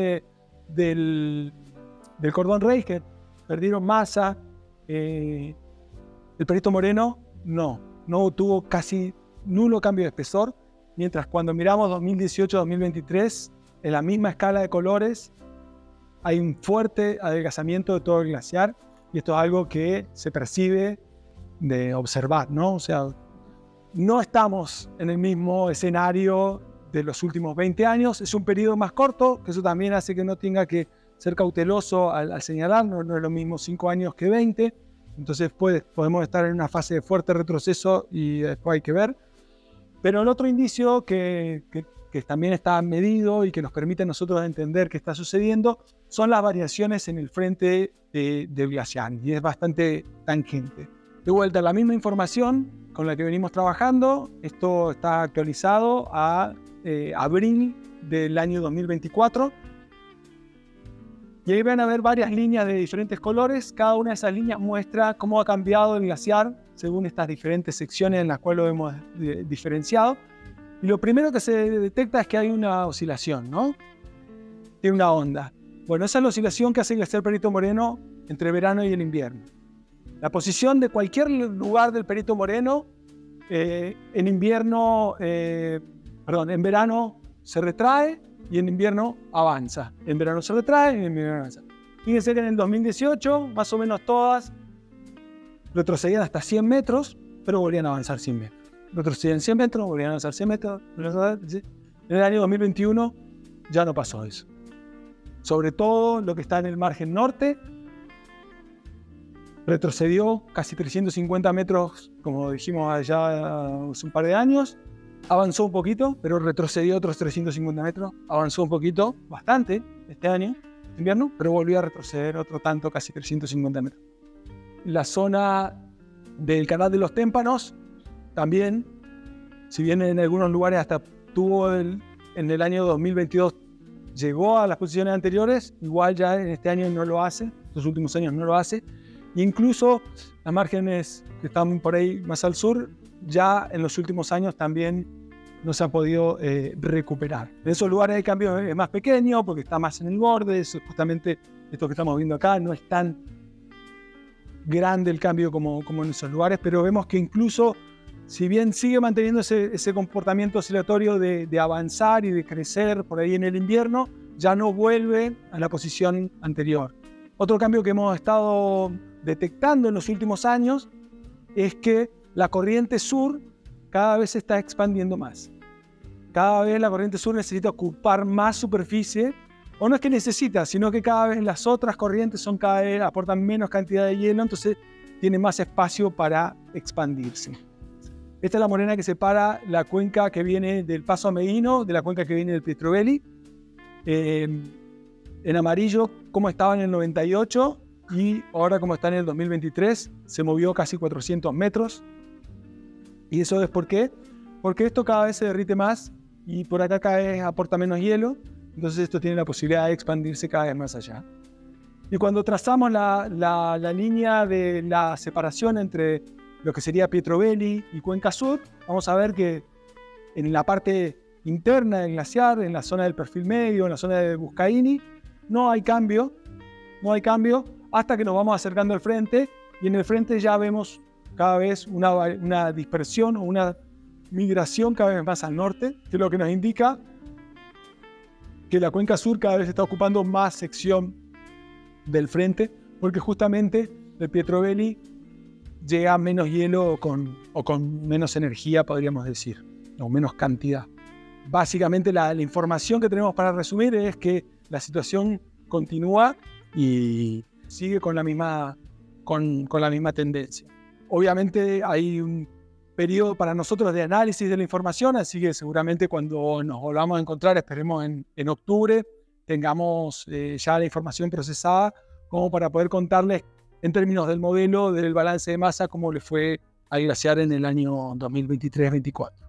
del cordón Reicher perdieron masa. El Perito Moreno no tuvo casi nulo cambio de espesor, mientras cuando miramos 2018-2023, en la misma escala de colores, hay un fuerte adelgazamiento de todo el glaciar. Y esto es algo que se percibe de observar, ¿no? O sea, no estamos en el mismo escenario de los últimos 20 años. Es un periodo más corto, que eso también hace que no tenga que ser cauteloso al señalar. No es lo mismo 5 años que 20. Entonces podemos estar en una fase de fuerte retroceso y después hay que ver. Pero el otro indicio que también está medido y que nos permite a nosotros entender qué está sucediendo son las variaciones en el frente del glaciar, y es bastante tangente. De vuelta, la misma información con la que venimos trabajando. Esto está actualizado a abril del año 2024. Y ahí van a ver varias líneas de diferentes colores. Cada una de esas líneas muestra cómo ha cambiado el glaciar según estas diferentes secciones en las cuales lo hemos diferenciado. Y lo primero que se detecta es que hay una oscilación, ¿no? Tiene una onda. Bueno, esa es la oscilación que hace el glaciar Perito Moreno entre verano y el invierno. La posición de cualquier lugar del Perito Moreno en invierno, en verano se retrae y en invierno avanza. En verano se retrae y en invierno avanza. Fíjense que en el 2018, más o menos todas retrocedían hasta 100 metros, pero volvían a avanzar 100 metros. Retrocedían 100 metros, volvían a avanzar 100 metros. En el año 2021 ya no pasó eso. Sobre todo lo que está en el margen norte, retrocedió casi 350 metros, como dijimos allá hace un par de años. Avanzó un poquito, pero retrocedió otros 350 metros. Avanzó un poquito, bastante, este año, invierno, pero volvió a retroceder otro tanto, casi 350 metros. La zona del Canal de los Témpanos también, si bien en algunos lugares hasta tuvo en el año 2022 llegó a las posiciones anteriores, igual ya en este año no lo hace, estos últimos años no lo hace. E incluso las márgenes que están por ahí más al sur, ya en los últimos años también no se han podido recuperar. En esos lugares el cambio es más pequeño porque está más en el borde, es justamente esto que estamos viendo acá, no es tan grande el cambio como en esos lugares, pero vemos que incluso si bien sigue manteniendo ese comportamiento oscilatorio de avanzar y de crecer por ahí en el invierno, ya no vuelve a la posición anterior. Otro cambio que hemos estado detectando en los últimos años es que la corriente sur cada vez se está expandiendo más. Cada vez la corriente sur necesita ocupar más superficie, o no es que necesita, sino que cada vez las otras corrientes cada vez aportan menos cantidad de hielo, entonces tiene más espacio para expandirse. Esta es la morena que separa la cuenca que viene del Paso Ameghino de la cuenca que viene del Pietro-Belli. En amarillo, cómo estaba en el 98 y ahora como está en el 2023, se movió casi 400 metros. ¿Y eso es por qué? Porque esto cada vez se derrite más y por acá cada vez aporta menos hielo, entonces esto tiene la posibilidad de expandirse cada vez más allá. Y cuando trazamos la línea de la separación entre lo que sería Pietro-Belli y Cuenca Sur, vamos a ver que en la parte interna del glaciar, en la zona del perfil medio, en la zona de Buscaini, no hay cambio hasta que nos vamos acercando al frente y en el frente ya vemos cada vez una dispersión o una migración cada vez más al norte, que es lo que nos indica que la Cuenca Sur cada vez está ocupando más sección del frente, porque justamente el Pietro-Belli llega menos hielo o con menos energía, podríamos decir, o menos cantidad. Básicamente la información que tenemos para resumir es que la situación continúa y sigue con la misma tendencia. Obviamente hay un periodo para nosotros de análisis de la información, así que seguramente cuando nos volvamos a encontrar, esperemos en octubre, tengamos ya la información procesada como para poder contarles en términos del modelo del balance de masa cómo le fue al glaciar en el año 2023-24.